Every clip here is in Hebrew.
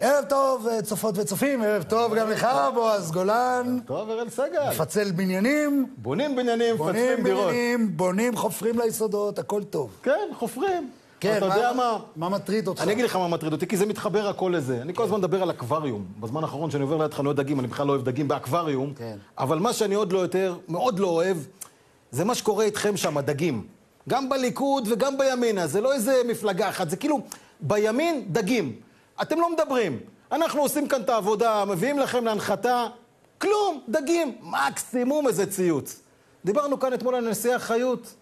ערב טוב, צופות וצופים, ערב טוב גם לך, בועז גולן. טוב, אראל סגל. מפצל בניינים. בונים בניינים, מפצלים דירות. בונים, חופרים ליסודות, הכל טוב. כן, חופרים. כן, אתה יודע מה מטריד אותך? אני אגיד לך מה מטריד אותי, כי זה מתחבר הכל לזה. אני כל הזמן מדבר על אקווריום. בזמן האחרון שאני עובר ליד חנויות דגים, אני בכלל לא אוהב דגים באקווריום. אבל מה שאני עוד לא יותר, מאוד לא אוהב, זה מה שקורה איתכם שם, הדגים. גם בליכוד וגם בימינה. זה לא איזה מפלגה אחת, זה כאילו, בימין, דגים. אתם לא מדברים. אנחנו עושים כאן את העבודה, מביאים לכם להנחתה, כלום, דגים, מקסימום איזה ציוץ. דיברנו כאן אתמול על נשיאה חיות.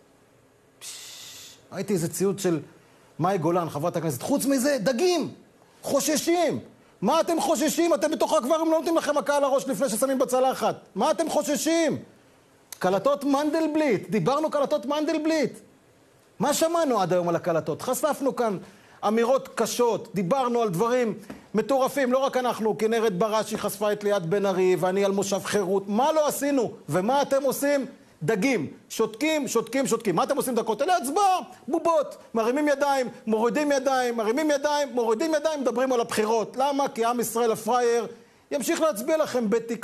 ראיתי איזה ציוץ של מאי גולן, חברת הכנסת. חוץ מזה, דגים, חוששים. מה אתם חוששים? אתם בתוך האקווריום לא נותנים לכם מכה על הראש לפני ששמים בצלחת. מה אתם חוששים? קלטות מנדלבליט, דיברנו קלטות מנדלבליט. מה שמענו עד היום על הקלטות? חשפנו כאן אמירות קשות, דיברנו על דברים מטורפים, לא רק אנחנו, כנרת בראשי חשפה את ליאת בן ארי, ואני על מושב חירות, מה לא עשינו? ומה אתם עושים? דגים, שותקים, שותקים, שותקים. מה אתם עושים דקות? אלה הצבעה, בובות, מרימים ידיים, מורידים ידיים, מרימים ידיים, מורידים ידיים, מדברים על הבחירות. למה? כי עם ישראל הפרייר ימשיך להצביע לכם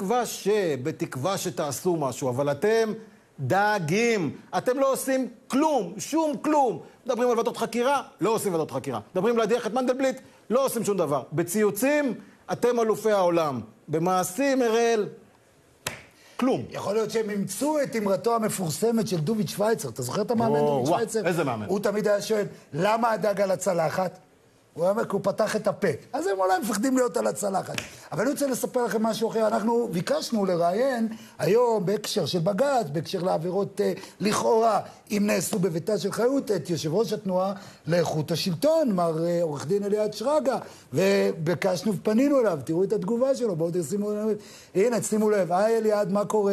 בתקווה שתעשו משהו, אבל אתם דגים. אתם לא עושים כלום, שום כלום. מדברים על ועדות חקירה, לא עושים ועדות חקירה. מדברים להדיח את מנדלבליט, לא עושים שום דבר. בציוצים, אתם אלופי העולם. במעשים, אראל, כלום. יכול להיות שהם אימצו את אמרתו המפורסמת של דוביץ' שוויצר. אתה זוכר את המאמן דוביץ' שוויצר? איזה מאמן? הוא תמיד היה שואל, למה הדג על הצלחת? הוא אומר, כי הוא פתח את הפה. אז הם אולי מפחדים להיות על הצלחת. אבל אני רוצה לספר לכם משהו אחר. אנחנו ביקשנו לראיין היום בהקשר של בג"ץ, בהקשר לעבירות לכאורה, אם נעשו בביתה של חיות, את יושב ראש התנועה לאיכות השלטון, מר עורך דין אליעד שרגא, וביקשנו ופנינו אליו, תראו את התגובה שלו, בואו תשימו לב. הנה, שימו לב, היי אליעד, מה קורה?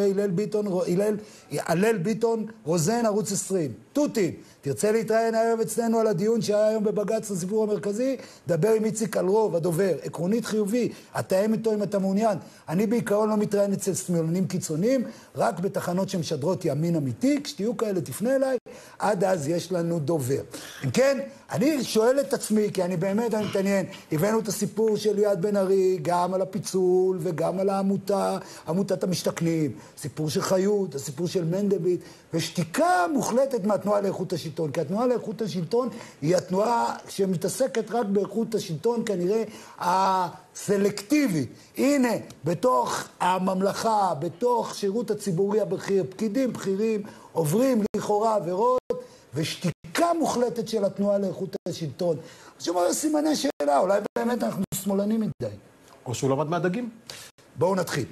הלל ביטון, רוזן, ערוץ 20. תותי, תרצה להתראיין הערב אצלנו על הדיון שהיה היום בבג"ץ לסיפור המרכזי? דבר עם איציק אלרוב, הדובר. עקרונית חיובי, התאם איתו אם אתה מעוניין. אני בעיקרון לא מתראיין אצל שמאלנים קיצוניים, רק בתחנות שמשדרות ימין אמיתי. כשתהיו כאלה תפנה אליי, עד אז יש לנו דובר. אם כן, אני שואל את עצמי, כי אני באמת מתעניין, הבאנו את הסיפור של ליאת בן ארי, גם על הפיצול וגם על העמותה, עמותת המשתכנים, סיפור של חיות, הסיפור של מנדלבליט, ושתיקה מוחלטת מהתנועה לאיכות השלטון, כי התנועה לאיכות השלטון היא התנועה שמתעסקת רק באיכות השלטון, כנראה הסלקטיבית. הנה, בתוך הממלכה, בתוך שירות הציבורי הבכיר, פקידים בכירים עוברים לכאורה עבירות, ושתיקה מוחלטת של התנועה לאיכות השלטון. אז שאומר, סימני שאלה, אולי באמת אנחנו שמאלנים מדי. או שהוא למד מהדגים. בואו נתחיל.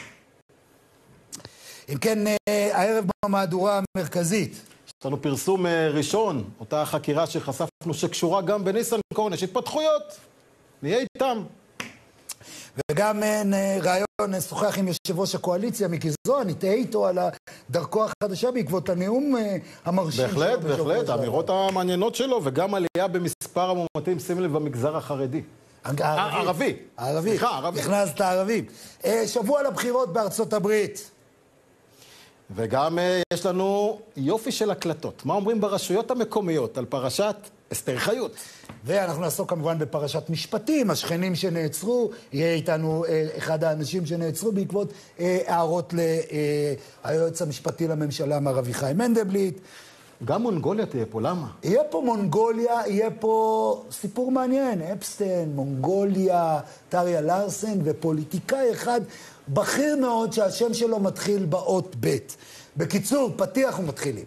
אם כן, הערב במהדורה המרכזית. יש לנו פרסום ראשון, אותה חקירה שחשפנו שקשורה גם בניסנקורן, יש התפתחויות. נהיה איתם. וגם רעיון שוחח עם יושב ראש הקואליציה, מיקי זוהר, נתאה איתו על דרכו החדשה בעקבות הנאום המרשים. בהחלט, בהחלט, האמירות המעניינות שלו, וגם עלייה במספר המומתים, שים לב, במגזר החרדי. הערבי. הערבי. סליחה, הערבי. נכנס את הערבים. שבוע לבחירות בארצות הברית. וגם יש לנו יופי של הקלטות. מה אומרים ברשויות המקומיות על פרשת אסתר חיות? ואנחנו נעסוק כמובן בפרשת משפטים, השכנים שנעצרו, יהיה איתנו אחד האנשים שנעצרו בעקבות הערות ליועץ המשפטי לממשלה, מר אביחי מנדלבליט. גם מונגוליה תהיה פה, למה? יהיה פה מונגוליה, יהיה פה סיפור מעניין, אפסטיין, מונגוליה, טריה לרסן ופוליטיקאי אחד בכיר מאוד שהשם שלו מתחיל באות ב'. בקיצור, פתיח ומתחילים.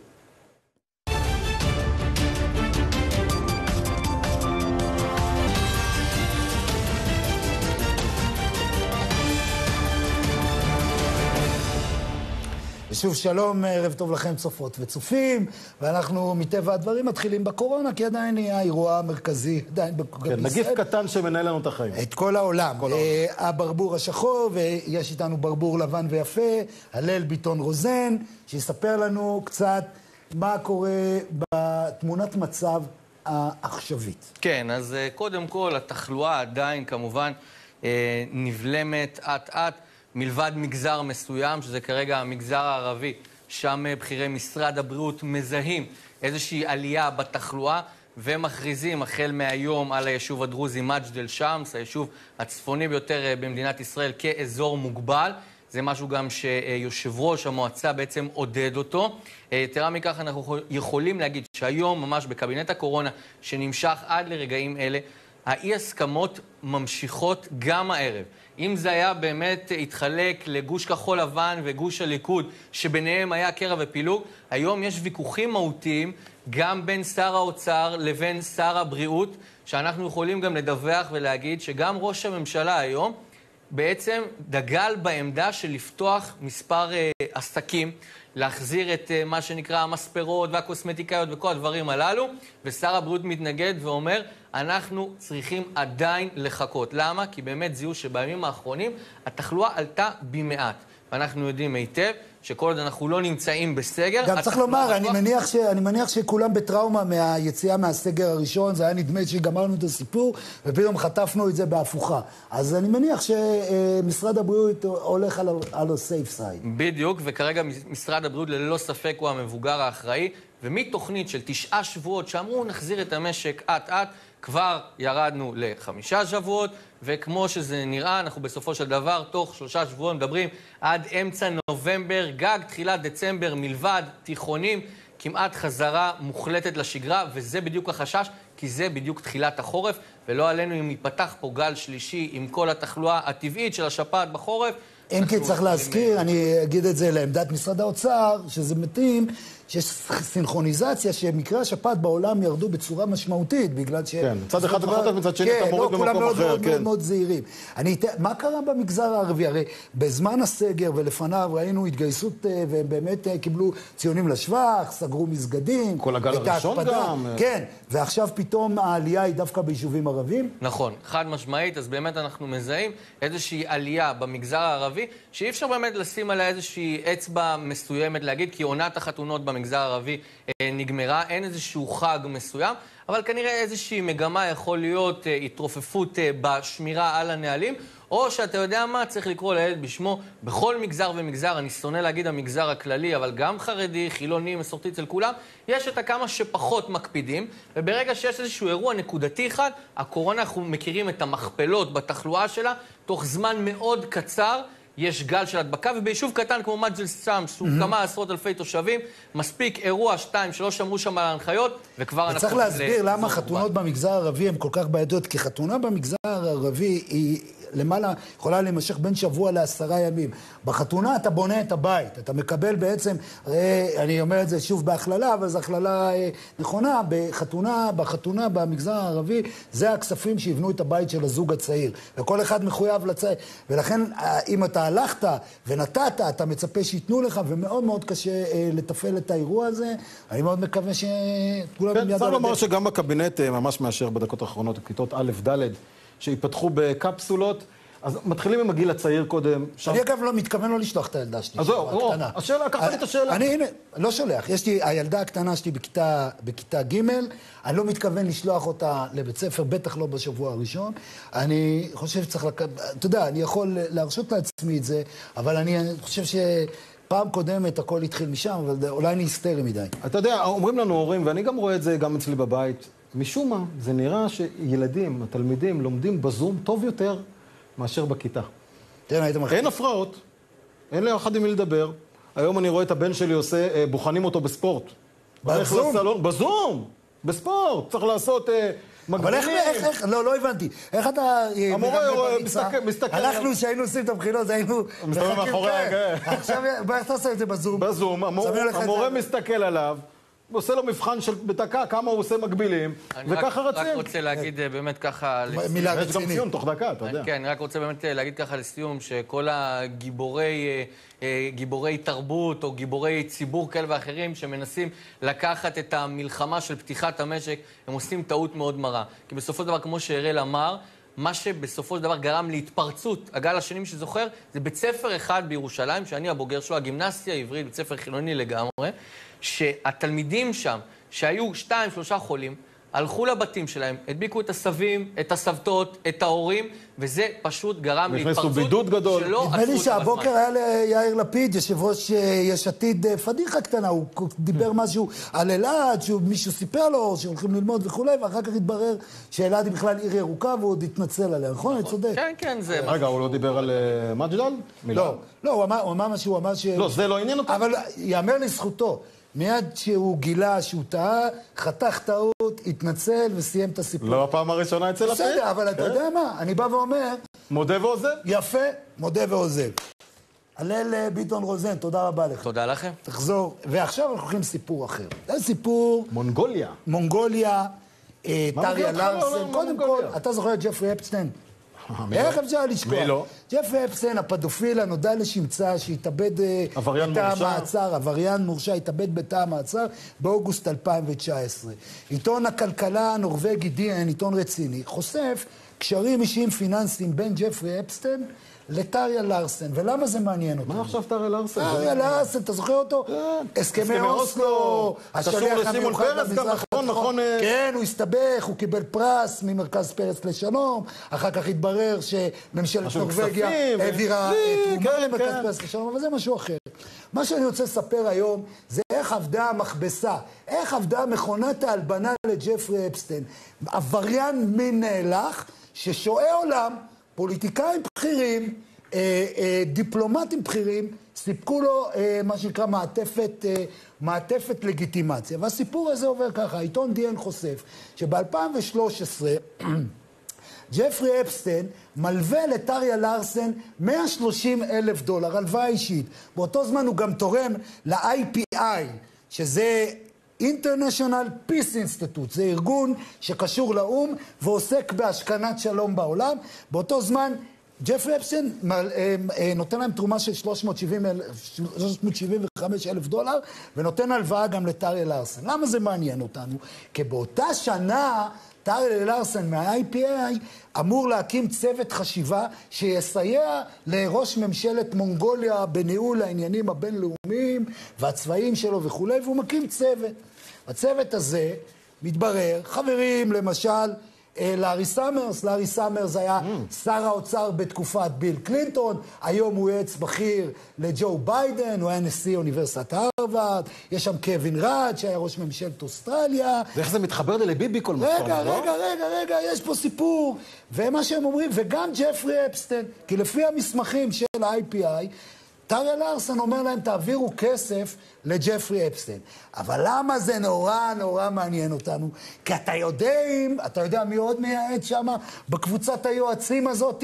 ושוב שלום, ערב טוב לכם צופות וצופים, ואנחנו מטבע הדברים מתחילים בקורונה, כי עדיין היא האירוע המרכזי, עדיין כן, נגיף קטן שמנהל לנו את החיים. את כל העולם. הברבור השחור, ויש איתנו ברבור לבן ויפה, הלל ביטון רוזן, שיספר לנו קצת מה קורה בתמונת מצב העכשווית. כן, אז קודם כל, התחלואה עדיין כמובן נבלמת עט-עט, מלבד מגזר מסוים, שזה כרגע המגזר הערבי, שם בכירי משרד הבריאות מזהים איזושהי עלייה בתחלואה, ומכריזים החל מהיום על היישוב הדרוזי מג'דל שמס, היישוב הצפוני ביותר במדינת ישראל, כאזור מוגבל. זה משהו גם שיושב ראש המועצה בעצם עודד אותו. יתרה מכך, אנחנו יכולים להגיד שהיום ממש בקבינט הקורונה, שנמשך עד לרגעים אלה, האי-הסכמות ממשיכות גם הערב. אם זה היה באמת התחלק לגוש כחול לבן וגוש הליכוד, שביניהם היה קרע ופילוג, היום יש ויכוחים מהותיים גם בין שר האוצר לבין שר הבריאות, שאנחנו יכולים גם לדווח ולהגיד שגם ראש הממשלה היום בעצם דגל בעמדה של לפתוח מספר עסקים, להחזיר את מה שנקרא המספרות והקוסמטיקאיות וכל הדברים הללו, ושר הבריאות מתנגד ואומר, אנחנו צריכים עדיין לחכות. למה? כי באמת זיהו שבימים האחרונים התחלואה עלתה במעט. ואנחנו יודעים היטב שכל עוד אנחנו לא נמצאים בסגר... גם צריך לומר, אני מניח שכולם בטראומה מהיציאה מהסגר הראשון, זה היה נדמה שגמרנו את הסיפור, ופתאום חטפנו את זה בהפוכה. אז אני מניח שמשרד הבריאות הולך על ה-safe side. בדיוק, וכרגע משרד הבריאות ללא ספק הוא המבוגר האחראי, ומתוכנית של 9 שבועות שאמרו נחזיר את המשק עט-עט, כבר ירדנו ל5 שבועות, וכמו שזה נראה, אנחנו בסופו של דבר, תוך 3 שבועות מדברים עד אמצע נובמבר, גג, תחילת דצמבר, מלבד תיכונים, כמעט חזרה מוחלטת לשגרה, וזה בדיוק החשש, כי זה בדיוק תחילת החורף, ולא עלינו אם ייפתח פה גל שלישי עם כל התחלואה הטבעית של השפעת בחורף. אם כי צריך להזכיר, אני אגיד את זה לעמדת משרד האוצר, שזה מתאים, שיש סינכרוניזציה שמקרי השפעת בעולם ירדו בצורה משמעותית, בגלל ש... כן, מצד אחד אתה מצד שני אתה מוריד במקום אחר, כן. מאוד מאוד זהירים. מה קרה במגזר הערבי? הרי בזמן הסגר ולפניו ראינו התגייסות, והם באמת קיבלו ציונים לשבח, סגרו מסגדים. כל הגל הראשון גם. כן, ועכשיו פתאום העלייה היא דווקא ביישובים ערבים. נכון, חד משמעית, אז באמת אנחנו מזהים איזושהי עלייה במגזר הערבי, שאי אפשר באמת לשים עליה איזושהי אצבע מסוימת להגיד, כי עונת החתונות במגזר הערבי נגמרה, אין איזשהו חג מסוים, אבל כנראה איזושהי מגמה יכול להיות התרופפות בשמירה על הנהלים, או שאתה יודע מה, צריך לקרוא לילד בשמו, בכל מגזר ומגזר, אני שונא להגיד המגזר הכללי, אבל גם חרדי, חילוני, מסורתי אצל כולם, יש את הכמה שפחות מקפידים, וברגע שיש איזשהו אירוע נקודתי אחד, הקורונה, אנחנו מכירים את המכפלות בתחלואה שלה, תוך זמן מאוד קצר, יש גל של הדבקה, וביישוב קטן כמו מג'דל שמס, הוא כמה עשרות אלפי תושבים, מספיק אירוע 2-3 אמרו שם על ההנחיות, וכבר אנחנו... צריך להסביר למה חתונות במגזר הערבי הן כל כך בעייתיות, כי חתונה במגזר הערבי היא למעלה, יכולה להימשך בין שבוע ל10 ימים. בחתונה אתה בונה את הבית, אתה מקבל בעצם, אני אומר את זה שוב בהכללה, אבל זו הכללה נכונה, בחתונה במגזר הערבי, זה הכספים שיבנו את הבית של הזוג הצעיר, וכל אחד מחויב לצעיר, ולכן אם אתה הלכת ונתת, אתה מצפה שיתנו לך, ומאוד מאוד קשה לתפעל את האירוע הזה, אני מאוד מקווה שכולם כן, צריך לומר שגם בקבינט ממש מאשר בדקות האחרונות, כיתות א' ד' שיפתחו בקפסולות, אז מתחילים עם הגיל הצעיר קודם. אני אגב לא מתכוון לא לשלוח את הילדה שלי. אז זהו, השאלה, קחת לי את השאלה. אני לא שולח, יש לי, הילדה הקטנה שלי בכיתה ג', אני לא מתכוון לשלוח אותה לבית ספר, בטח לא בשבוע הראשון. אני חושב שצריך, אתה יודע, אני יכול להרשות לעצמי את זה, אבל אני חושב פעם קודמת הכל התחיל משם, אבל אולי אני היסטרי מדי. אתה יודע, אומרים לנו הורים, ואני גם רואה את זה גם אצלי בבית, משום מה, זה נראה שילדים, התלמידים, לומדים בזום טוב יותר מאשר בכיתה. אין הפרעות, אין לי אחד עם מי לדבר. היום אני רואה את הבן שלי עושה, בוחנים אותו בספורט. בזום? בזום, בספורט. צריך לעשות מגבילים. אבל איך, לא הבנתי. איך אתה... המורה מסתכל... אנחנו שהיינו עושים את הבחינות, היינו... מסתכל מאחורי, עכשיו, איך אתה עושה את זה בזום? בזום, המורה מסתכל עליו. הוא עושה לו מבחן של בדקה, כמה הוא עושה מגבילים, וככה רצים. אני רק רוצה להגיד באמת ככה לסיום. מילה רצינית. יש גם ציון תוך דקה, אתה יודע. כן, אני רק רוצה באמת להגיד ככה לסיום, שכל הגיבורי תרבות או גיבורי ציבור כאלה ואחרים שמנסים לקחת את המלחמה של פתיחת המשק, הם עושים טעות מאוד מרה. כי בסופו של דבר, כמו שהראל אמר, מה שבסופו של דבר גרם להתפרצות, הגל השני שזוכר, זה בית ספר אחד בירושלים, שאני הבוגר שלו, הגימנסיה העברית, בית ספר חילוני לגמרי, שהתלמידים שם, שהיו 2-3 חולים, הלכו לבתים שלהם, הדביקו את הסבים, את הסבתות, את ההורים, וזה פשוט גרם להתפרצות בידוד גדול. שלא עצרו אותה בזמן. נדמה לי שהבוקר היה ליאיר לפיד, יושב ראש יש עתיד, פדיחה קטנה, הוא דיבר משהו על אלעד, שמישהו סיפר לו שהולכים ללמוד וכו', ואחר כך התברר שאלעד היא בכלל עיר ירוקה, והוא עוד התנצל עליה, נכון? אני צודק. כן, כן, זה... רגע, הוא לא דיבר על מג'דל? לא, הוא אמר משהו, הוא אמר ש... לא, זה לא עניין אותו. אבל יאמר לזכותו, מיד שהוא גילה שהוא טעה, חתך טעות, התנצל וסיים את הסיפור. לא הפעם הראשונה אצל לפיד. בסדר, אבל אתה יודע מה? אני בא ואומר... מודה ועוזב. יפה, מודה ועוזב. הלל ביטון רוזן, תודה רבה לך. תודה לכם. תחזור. ועכשיו אנחנו הולכים לסיפור אחר. זה סיפור... מונגוליה. מונגוליה, טריה לארסן. קודם כל, מונגוליה? אתה זוכר את ג'פרי אפסטיין? איך אפשר לשכוח? מי לא? ג'פרי אפסטיין, הפדופיל הנודע לשמצה, שהתאבד בתא המעצר, עבריין מורשע, התאבד בתא המעצר באוגוסט 2019. עיתון הכלכלה הנורווגי DN, עיתון רציני, חושף קשרים אישיים פיננסיים בין ג'פרי אפסטיין לטריה לארסן. ולמה זה מעניין אותנו? מה עכשיו טריה לארסן? טריה לארסן, אתה זוכר אותו? הסכמי אוסלו, השליח המיוחד במזרח התיכון. כן, הוא הסתבך, הוא קיבל פרס ממרכז פרס לשלום, אחר כך התברר שממשלת נורווגיה העבירה תרומה למרכז פרס לשלום, אבל זה משהו אחר. מה שאני רוצה לספר היום זה איך עבדה המכבסה, איך עבדה מכונת ההלבנה לג'פרי אפסטיין. עבריין מין נאלח ששואה עולם, פוליטיקאים בכירים, דיפלומטים בכירים, סיפקו לו מה שנקרא מעטפת לגיטימציה. והסיפור הזה עובר ככה, העיתון DN חושף שב-2013 ג'פרי אפסטיין מלווה לטריה לארסן $130,000, הלוואה אישית. באותו זמן הוא גם תורם ל-IPI, שזה International Peace Institute, זה ארגון שקשור לאום ועוסק בהשכנת שלום בעולם. באותו זמן ג'פרי אפסטיין נותן להם תרומה של $375,000 ונותן הלוואה גם לטריה לארסן. למה זה מעניין אותנו? כי באותה שנה טריה לארסן מה-IPI אמור להקים צוות חשיבה שיסייע לראש ממשלת מונגוליה בניהול העניינים הבינלאומיים והצבאיים שלו וכו', והוא מקים צוות. הצוות הזה מתברר, חברים למשל, לארי סאמרס. לארי סאמרס היה שר האוצר בתקופת ביל קלינטון, היום הוא יועץ בכיר לג'ו ביידן, הוא היה נשיא אוניברסיטת הרווארד, יש שם קווין ראד שהיה ראש ממשלת אוסטרליה. ואיך זה מתחבר לביבי כל מקום? רגע, יש פה סיפור. ומה שהם אומרים, וגם ג'פרי אפסטיין, כי לפי המסמכים של ה-IPI, טריה לארסן אומר להם, תעבירו כסף לג'פרי אפסטיין. אבל למה זה נורא מעניין אותנו? כי אתה יודע מי עוד מייעץ שם בקבוצת היועצים הזאת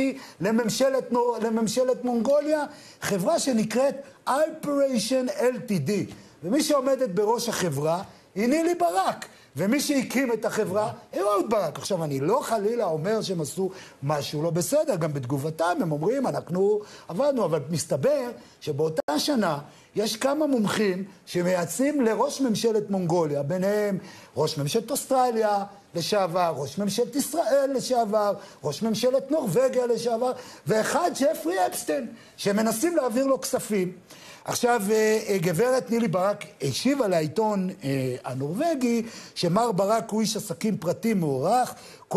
לממשלת מונגוליה? חברה שנקראת Operation LTD. ומי שעומדת בראש החברה היא נילי ברק. ומי שהקים את החברה, אהוד ברק. עכשיו, אני לא חלילה אומר שהם עשו משהו לא בסדר, גם בתגובתם הם אומרים, אנחנו עבדנו, אבל מסתבר שבאותה שנה יש כמה מומחים שמייעצים לראש ממשלת מונגוליה, ביניהם ראש ממשלת אוסטרליה לשעבר, ראש ממשלת ישראל לשעבר, ראש ממשלת נורווגיה לשעבר, ואחד ג'פרי אפסטיין, שמנסים להעביר לו כספים. עכשיו, גברת נילי ברק השיבה לעיתון הנורווגי, שמר ברק הוא איש עסקים פרטי מוערך,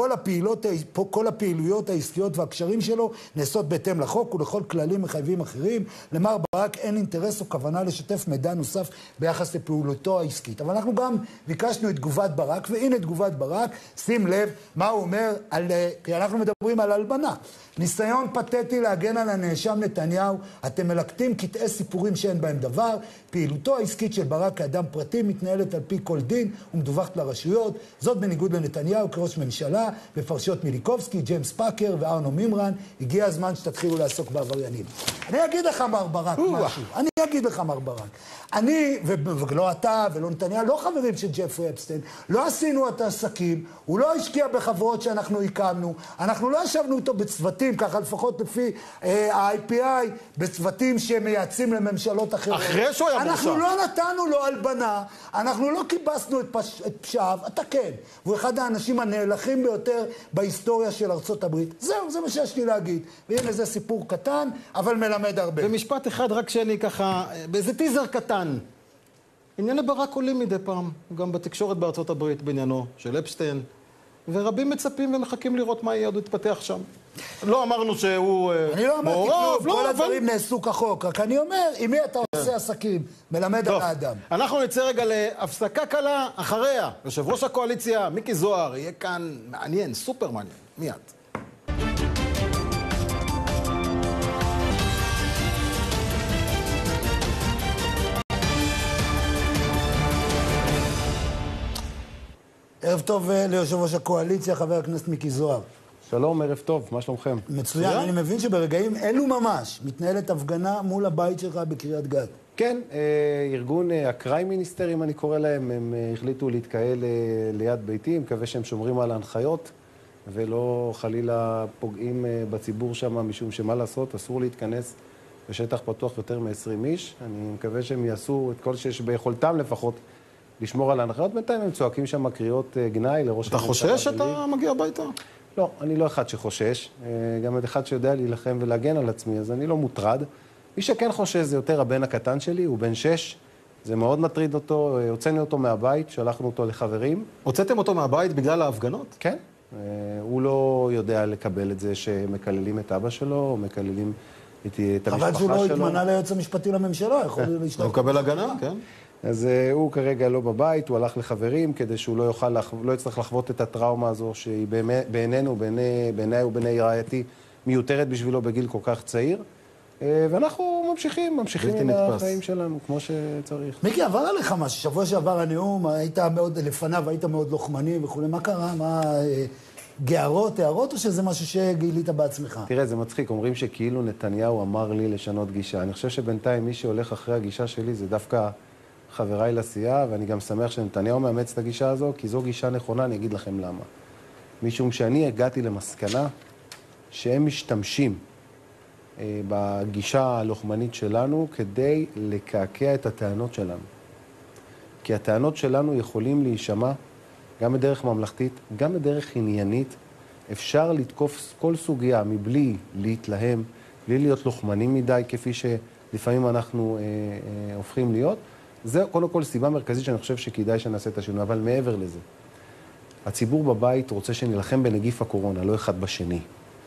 כל הפעילויות העסקיות והקשרים שלו נעשות בהתאם לחוק ולכל כללים מחייבים אחרים. למר ברק אין אינטרס או כוונה לשתף מידע נוסף ביחס לפעולתו העסקית. אבל אנחנו גם ביקשנו את תגובת ברק, והנה תגובת ברק, שים לב מה הוא אומר, כי אנחנו מדברים על הלבנה. ניסיון פתטי להגן על הנאשם נתניהו, אתם מלקטים קטעי סיפורים שאין בהם דבר, פעילותו העסקית של ברק כאדם פרטי מתנהלת על פי כל דין ומדווחת לרשויות, זאת בניגוד לנתניהו כראש ממשלה, בפרשיות מיליקובסקי, ג'יימס פאקר וארנו מימרן. הגיע הזמן שתתחילו לעסוק בעבריינים. אני אגיד לך מר ברק משהו, אני, ולא אתה ולא נתניהו, לא חברים של ג'פרי אפסטיין, לא עשינו את העסקים, הוא לא השקיע בחברות שאנחנו הקמנו, אנחנו לא ישבנו אותו בצוותים, ככה לפחות לפי ה-IPI, בצוותים שמייעצים לממשלות אחרות. אחרי שהוא היה מורשע. אנחנו לא נתנו לו הלבנה, אנחנו לא קיבסנו את פשעיו, אתה כן. הוא אחד האנשים הנאלחים ביותר בהיסטוריה של ארצות הברית. זהו, זה מה שיש לי להגיד. והנה זה סיפור קטן, אבל מלמד הרבה. ומשפט אחד רק שאני ככה, באיזה טיזר קטן. ענייני ברק עולים מדי פעם, גם בתקשורת בארצות הברית בעניינו של אפשטיין, ורבים מצפים ומחכים לראות מה יהיה עוד יתפתח שם. לא אמרנו שהוא אני לא אמרתי מעורב, כלום, כל הדברים נעשו כחוק, רק אני אומר, עם מי אתה עושה עסקים, מלמד על האדם. אנחנו נצא רגע להפסקה קלה אחריה. יושב ראש הקואליציה, מיקי זוהר, יהיה כאן מעניין, סופר מעניין. מיד. ערב טוב ליושב ראש הקואליציה, חבר הכנסת מיקי זוהר. שלום, ערב טוב, מה שלומכם? מצוין, אני מבין שברגעים אלו ממש מתנהלת הפגנה מול הבית שלך בקריית גת. כן, ארגון הקריים מיניסטרים, אני קורא להם, הם החליטו להתקהל ליד ביתי, מקווה שהם שומרים על ההנחיות, ולא חלילה פוגעים בציבור שם, משום שמה לעשות, אסור להתכנס בשטח פתוח יותר מ-20 איש. אני מקווה שהם יעשו את כל שיש ביכולתם לפחות, לשמור על ההנחיות. בינתיים הם צועקים שם קריאות גנאי לראש אתה חושש שאתה מגיע הביתה? לא, אני לא אחד שחושש, גם אחד שיודע להילחם ולהגן על עצמי, אז אני לא מוטרד. מי שכן חושש זה יותר הבן הקטן שלי, הוא בן 6, זה מאוד מטריד אותו, הוצאנו אותו מהבית, שלחנו אותו לחברים. הוצאתם אותו מהבית בגלל ההפגנות? כן, הוא לא יודע לקבל את זה שמקללים את אבא שלו, או מקללים את המשפחה שלו. חבל שהוא לא התמנה ליועץ המשפטי לממשלה, יכול להשתתף. הוא מקבל הגנה, כן. אז הוא כרגע לא בבית, הוא הלך לחברים כדי שהוא לא יצטרך לחוות את הטראומה הזו שהיא בעינינו, בעיניי ובעיני רעייתי, מיותרת בשבילו בגיל כל כך צעיר. ואנחנו ממשיכים עם החיים שלנו כמו שצריך. מיקי, עבר עליך משהו, שבוע שעבר הנאום, היית מאוד, לפניו היית מאוד לוחמני וכו', מה קרה? מה, גערות, הערות, או שזה משהו שגילית בעצמך? תראה, זה מצחיק, אומרים שכאילו נתניהו אמר לי לשנות גישה. אני חושב שבינתיים מי שהולך אחרי הגישה שלי זה דווקא חבריי לסיעה, ואני גם שמח שנתניהו מאמץ את הגישה הזו, כי זו גישה נכונה, אני אגיד לכם למה. משום שאני הגעתי למסקנה שהם משתמשים בגישה הלוחמנית שלנו כדי לקעקע את הטענות שלנו. כי הטענות שלנו יכולים להישמע גם בדרך ממלכתית, גם בדרך עניינית. אפשר לתקוף כל סוגיה מבלי להתלהם, בלי להיות לוחמנים מדי, כפי שלפעמים אנחנו הופכים להיות. זה קודם כל סיבה מרכזית שאני חושב שכדאי שנעשה את השינוי, אבל מעבר לזה. הציבור בבית רוצה שנלחם בנגיף הקורונה, לא אחד בשני.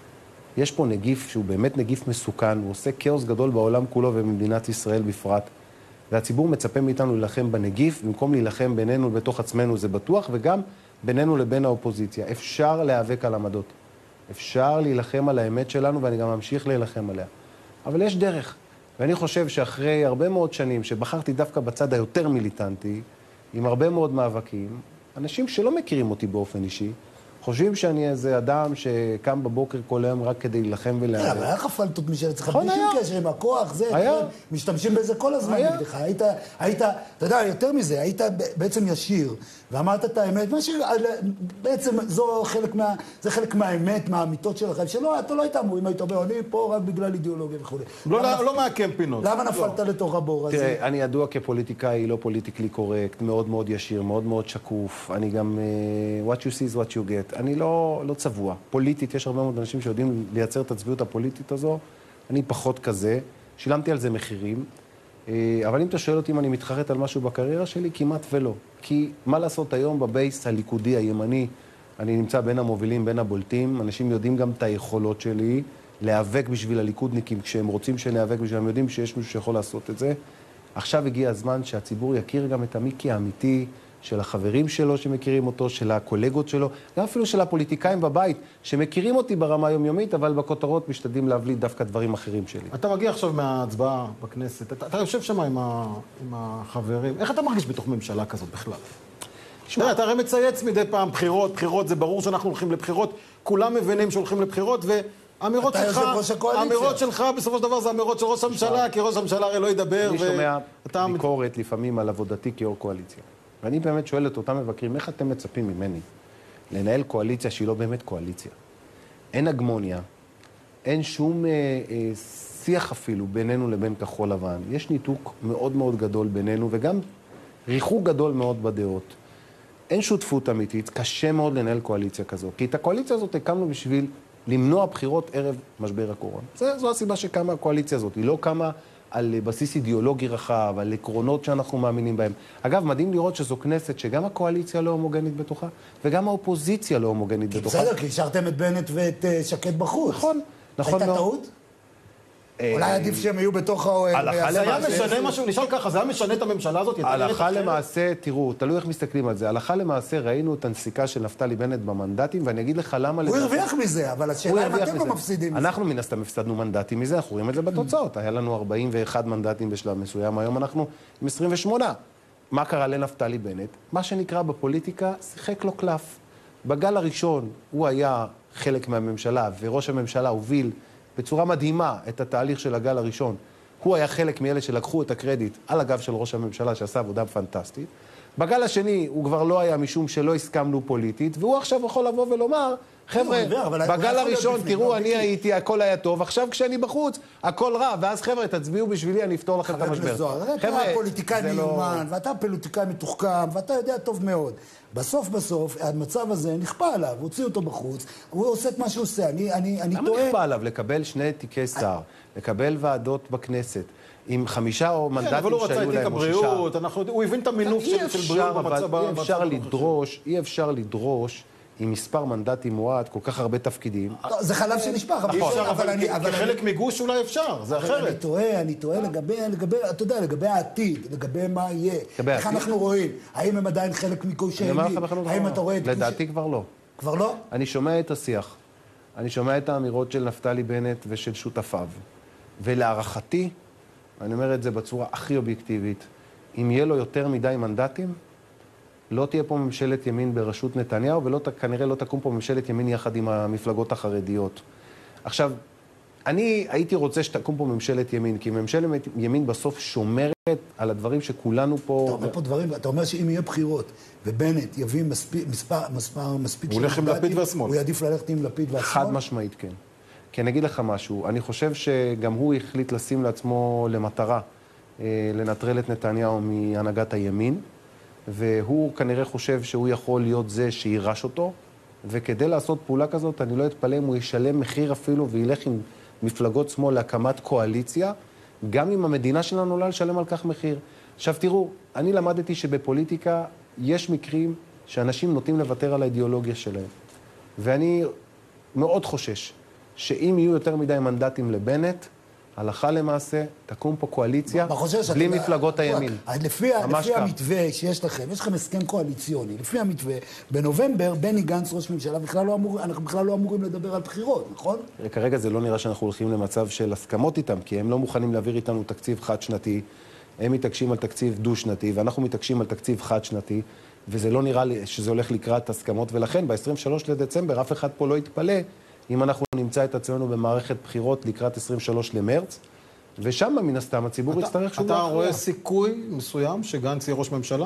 יש פה נגיף שהוא באמת נגיף מסוכן, הוא עושה כאוס גדול בעולם כולו ובמדינת ישראל בפרט, והציבור מצפה מאיתנו להילחם בנגיף, במקום להילחם בינינו בתוך עצמנו, זה בטוח, וגם בינינו לבין האופוזיציה. אפשר להיאבק על עמדות, אפשר להילחם על האמת שלנו, ואני גם ממשיך להילחם עליה. אבל יש דרך, ואני חושב שאחרי הרבה מאוד שנים, שבחרתי דווקא בצד היותר מיליטנטי, עם הרבה מאוד מאבקים, אנשים שלא מכירים אותי באופן אישי, חושבים שאני איזה אדם שקם בבוקר כל היום רק כדי להילחם ולהיאבק. אבל היה חפלטות משל אצלך, בלי שום קשר עם הכוח, זה, משתמשים בזה כל הזמן נגדך. היית, אתה יודע, יותר מזה, היית בעצם ישיר, ואמרת את האמת, בעצם זה חלק מהאמת, מהאמיתות שלכם, שלא, אתה לא היית אמור, אם היית אומר, אני פה רק בגלל אידיאולוגיה וכו'. לא מהקמפינות. למה נפלת לתוך הבור הזה? תראה, אני ידוע כפוליטיקאי, לא פוליטיקלי קורקט, מאוד מאוד ישיר, מאוד מאוד שקוף. אני גם, what you see is what you get. אני לא צבוע. פוליטית, יש הרבה מאוד אנשים שיודעים לייצר את הצביעות הפוליטית הזו. אני פחות כזה. שילמתי על זה מחירים. אבל אם אתה שואל אותי אם אני מתחרט על משהו בקריירה שלי, כמעט ולא. כי מה לעשות היום בבייס הליכודי, הימני, אני נמצא בין המובילים, בין הבולטים. אנשים יודעים גם את היכולות שלי להיאבק בשביל הליכודניקים. כשהם רוצים שנאבק בשבילם, יודעים שיש מישהו שיכול לעשות את זה. עכשיו הגיע הזמן שהציבור יכיר גם את המיקי האמיתי, של החברים שלו שמכירים אותו, של הקולגות שלו, גם אפילו של הפוליטיקאים בבית, שמכירים אותי ברמה היומיומית, אבל בכותרות משתדלים להבליט דווקא דברים אחרים שלי. אתה מגיע עכשיו מההצבעה בכנסת, אתה יושב שם עם החברים, איך אתה מרגיש בתוך ממשלה כזאת בכלל? תראה, אתה הרי מצייץ מדי פעם בחירות, זה ברור שאנחנו הולכים לבחירות, כולם מבינים שהולכים לבחירות, האמירות שלך בסופו של דבר זה אמירות של ראש הממשלה, כי ראש הממשלה הרי לא ידבר. אני שומע ביקורת לפעמים על עבודתי כיו"ר קואליציה. ואני באמת שואל את אותם מבקרים, איך אתם מצפים ממני לנהל קואליציה שהיא לא באמת קואליציה? אין הגמוניה, אין שום שיח אפילו בינינו לבין כחול לבן. יש ניתוק מאוד מאוד גדול בינינו, וגם ריחוק גדול מאוד בדעות. אין שותפות אמיתית, קשה מאוד לנהל קואליציה כזו. כי את הקואליציה הזאת הקמנו בשביל למנוע בחירות ערב משבר הקורונה. זו הסיבה שקמה הקואליציה הזאת. היא לא קמה על בסיס אידיאולוגי רחב, על עקרונות שאנחנו מאמינים בהם. אגב, מדהים לראות שזו כנסת שגם הקואליציה לא הומוגנית בתוכה, וגם האופוזיציה לא הומוגנית בתוכה. בסדר, כי השארתם את בנט ואת שקד בחוץ. נכון, נכון. הייתה טעות? אולי עדיף שהם יהיו בתוך האוהל. זה היה משנה משהו, נשאל ככה, זה היה משנה את הממשלה הזאת? הלכה למעשה, תראו, תלוי איך מסתכלים על זה. הלכה למעשה ראינו את הנסיקה של נפתלי בנט במנדטים, ואני אגיד לך למה... הוא הרוויח מזה, אבל השאלה אם אתם לא מפסידים מזה. אנחנו מן הסתם הפסדנו מנדטים מזה, אנחנו רואים את זה בתוצאות. היה לנו 41 מנדטים בשלב מסוים, היום אנחנו עם 28. מה קרה לנפתלי בנט? מה שנקרא בפוליטיקה, שיחק לו קלף. בגל הראשון הוא היה חלק מהממשלה, וראש הממשלה הוביל בצורה מדהימה את התהליך של הגל הראשון. הוא היה חלק מאלה שלקחו את הקרדיט על הגב של ראש הממשלה, שעשה עבודה פנטסטית. בגל השני הוא כבר לא היה משום שלא הסכמנו פוליטית, והוא עכשיו יכול לבוא ולומר, חבר'ה, בגל הראשון, תראו, אני הייתי, הכל היה טוב, עכשיו כשאני בחוץ, הכל רע, ואז חבר'ה, תצביעו בשבילי, אני אפתור לכם את המשבר. אתה פוליטיקאי מיומן, ואתה פוליטיקאי מתוחכם, ואתה יודע טוב מאוד. בסוף, המצב הזה נכפה עליו, הוציא אותו בחוץ, הוא עושה את מה שהוא עושה, אני למה טועה... נכפה עליו? לקבל 2 תיקי שר, לקבל ועדות בכנסת, עם 5 או מנדטים אבל הוא רצה את תיק הבריאות, הוא הבין את המינוף של בריאות במצב... אי אפשר לדרוש עם מספר מנדטים מועט, כל כך הרבה תפקידים. זה חלב שנשפך, אבל כחלק מגוש אולי אפשר, זה אחרת. אני טועה לגבי, אתה יודע, לגבי העתיד, לגבי מה יהיה, איך אנחנו רואים, האם הם עדיין חלק מגוש הימין, האם אתה רואה את גוש... לדעתי כבר לא. כבר לא? אני שומע את השיח, אני שומע את האמירות של נפתלי בנט ושל שותפיו, ולהערכתי, אני אומר את זה בצורה הכי אובייקטיבית, אם יהיה לו יותר מדי מנדטים, לא תהיה פה ממשלת ימין בראשות נתניהו, וכנראה לא תקום פה ממשלת ימין יחד עם המפלגות החרדיות. עכשיו, אני הייתי רוצה שתקום פה ממשלת ימין, כי ממשלת ימין בסוף שומרת על הדברים שכולנו פה... אתה אומר פה דברים, אתה אומר שאם יהיה בחירות, ובנט יביא מספיק הוא הולך עם לפיד והשמאל. הוא יעדיף ללכת עם לפיד והשמאל? חד משמעית, כן. כי אני אגיד לך משהו, אני חושב שגם הוא החליט לשים לעצמו למטרה לנטרל את נתניהו מהנהגת הימין, והוא כנראה חושב שהוא יכול להיות זה שירש אותו, וכדי לעשות פעולה כזאת, אני לא אתפלא אם הוא ישלם מחיר אפילו, וילך עם מפלגות שמאל להקמת קואליציה, גם אם המדינה שלנו עולה לשלם על כך מחיר. עכשיו תראו, אני למדתי שבפוליטיקה יש מקרים שאנשים נוטים לוותר על האידיאולוגיה שלהם. ואני מאוד חושש שאם יהיו יותר מדי מנדטים לבנט, הלכה למעשה, תקום פה קואליציה בלי מפלגות הימין. לפי המתווה שיש לכם, יש לכם הסכם קואליציוני, לפי המתווה, בנובמבר, בני גנץ ראש ממשלה, אנחנו בכלל לא אמורים לדבר על בחירות, נכון? כרגע זה לא נראה שאנחנו הולכים למצב של הסכמות איתם, כי הם לא מוכנים להעביר איתנו תקציב חד-שנתי, הם מתעקשים על תקציב דו-שנתי, ואנחנו מתעקשים על תקציב חד-שנתי, וזה לא נראה לי שזה הולך לקראת הסכמות, ולכן ב-23 לדצמבר אף אחד פה לא יתפלא אם אנחנו נמצא את עצמנו במערכת בחירות לקראת 23 למרץ, ושם מן הסתם הציבור יצטרך שוב להכריע. אתה רואה סיכוי מסוים שגנץ יהיה ראש ממשלה?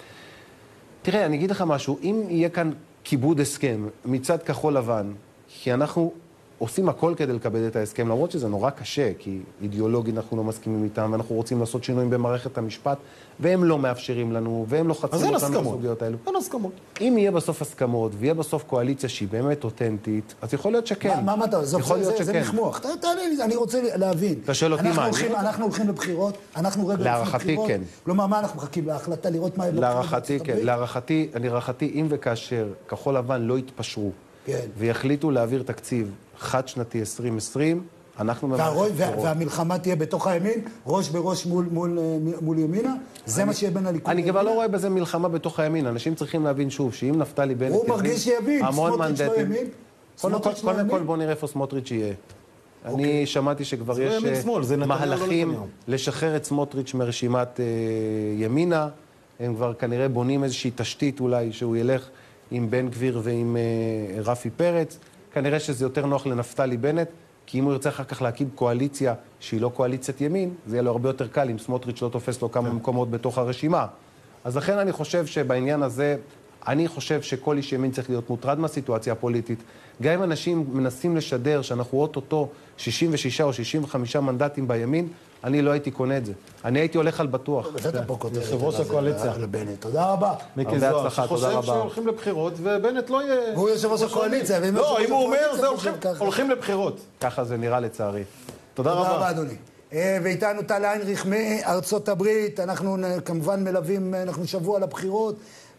תראה, אני אגיד לך משהו, אם יהיה כאן כיבוד הסכם מצד כחול לבן, כי אנחנו עושים הכל כדי לקבל את ההסכם, למרות שזה נורא קשה, כי אידיאולוגית אנחנו לא מסכימים איתם, ואנחנו רוצים לעשות שינויים במערכת המשפט, והם לא מאפשרים לנו, והם לא חצים אותנו בסוגיות האלו. אין הסכמות. אם יהיה בסוף הסכמות, ויהיה בסוף קואליציה שהיא באמת אותנטית, אז יכול להיות שכן. מה אתה? זה מחמוח. תעלה לי, אני רוצה להבין. אתה שואל אותי מה? אנחנו הולכים לבחירות, אנחנו רגע הולכים לבחירות. כן. כלומר, מה אנחנו מחכים להחלטה, לראות מה... להערכתי, כן. להערכתי, אם וכאשר כחול לבן לא יתפשרו, ויחליטו להעביר תקציב חד-שנתי 2020, אנחנו... והמלחמה תהיה בתוך הימין, ראש בראש מול ימינה? זה מה שיהיה בין הליכוד לימינה? אני כבר לא רואה בזה מלחמה בתוך הימין. אנשים צריכים להבין שוב, שאם נפתלי בנט... הוא מרגיש שיבין, סמוטריץ' לא ימין? קודם כל בוא נראה איפה סמוטריץ' יהיה. אני שמעתי שכבר יש מהלכים לשחרר את סמוטריץ' מרשימת ימינה. הם כבר כנראה בונים איזושהי תשתית אולי שהוא ילך עם בן גביר ועם רפי פרץ. כנראה שזה יותר נוח לנפתלי בנט, כי אם הוא ירצה אחר כך להקים קואליציה שהיא לא קואליציית ימין, זה יהיה לו הרבה יותר קל אם סמוטריץ' לא תופס לו כמה מקומות בתוך הרשימה. אז לכן אני חושב שבעניין הזה, אני חושב שכל איש ימין צריך להיות מוטרד מהסיטואציה הפוליטית. גם אם אנשים מנסים לשדר שאנחנו אותו 66 או 65 מנדטים בימין, אני לא הייתי קונה את זה. אני הייתי הולך על בטוח. יושב ראש הקואליציה. תודה רבה. מיקי זוהר, שחושב שהולכים לבחירות, ובנט לא יהיה... והוא יושב ראש הקואליציה. לא, אם הוא אומר, זה הולכים לבחירות. ככה זה נראה לצערי. תודה רבה. תודה רבה, אדוני. ואיתנו טל היינריך מארצות הברית. אנחנו כמובן מלווים, אנחנו שבוע לבחירות,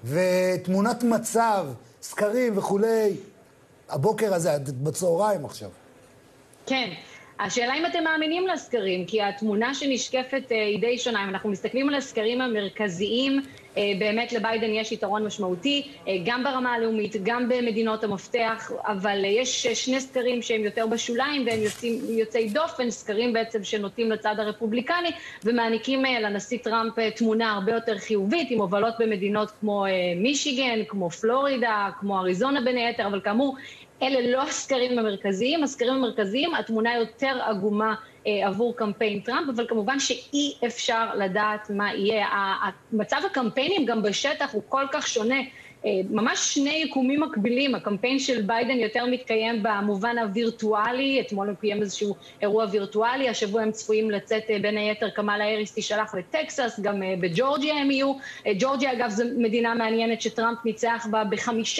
ותמונת מצב, סקרים וכולי, הבוקר הזה, בצהריים עכשיו. כן. השאלה אם אתם מאמינים לסקרים, כי התמונה שנשקפת היא די שונה. אם אנחנו מסתכלים על הסקרים המרכזיים, באמת לביידן יש יתרון משמעותי, גם ברמה הלאומית, גם במדינות המפתח, אבל יש שני סקרים שהם יותר בשוליים, והם יוצאי דופן, סקרים בעצם שנוטים לצד הרפובליקני, ומעניקים לנשיא טראמפ תמונה הרבה יותר חיובית, עם הובלות במדינות כמו מישיגן, כמו פלורידה, כמו אריזונה בין היתר, אבל כאמור, אלה לא הסקרים המרכזיים. הסקרים המרכזיים, התמונה יותר עגומה עבור קמפיין טראמפ, אבל כמובן שאי אפשר לדעת מה יהיה. מצב הקמפיינים גם בשטח הוא כל כך שונה. ממש שני יקומים מקבילים. הקמפיין של ביידן יותר מתקיים במובן הווירטואלי, אתמול הוא קיים איזשהו אירוע וירטואלי, השבוע הם צפויים לצאת בין היתר, קמאלה האריס תשלח לטקסס, גם בג'ורג'יה הם יהיו. ג'ורג'יה אגב זו מדינה מעניינת שטראמפ ניצח בה ב5%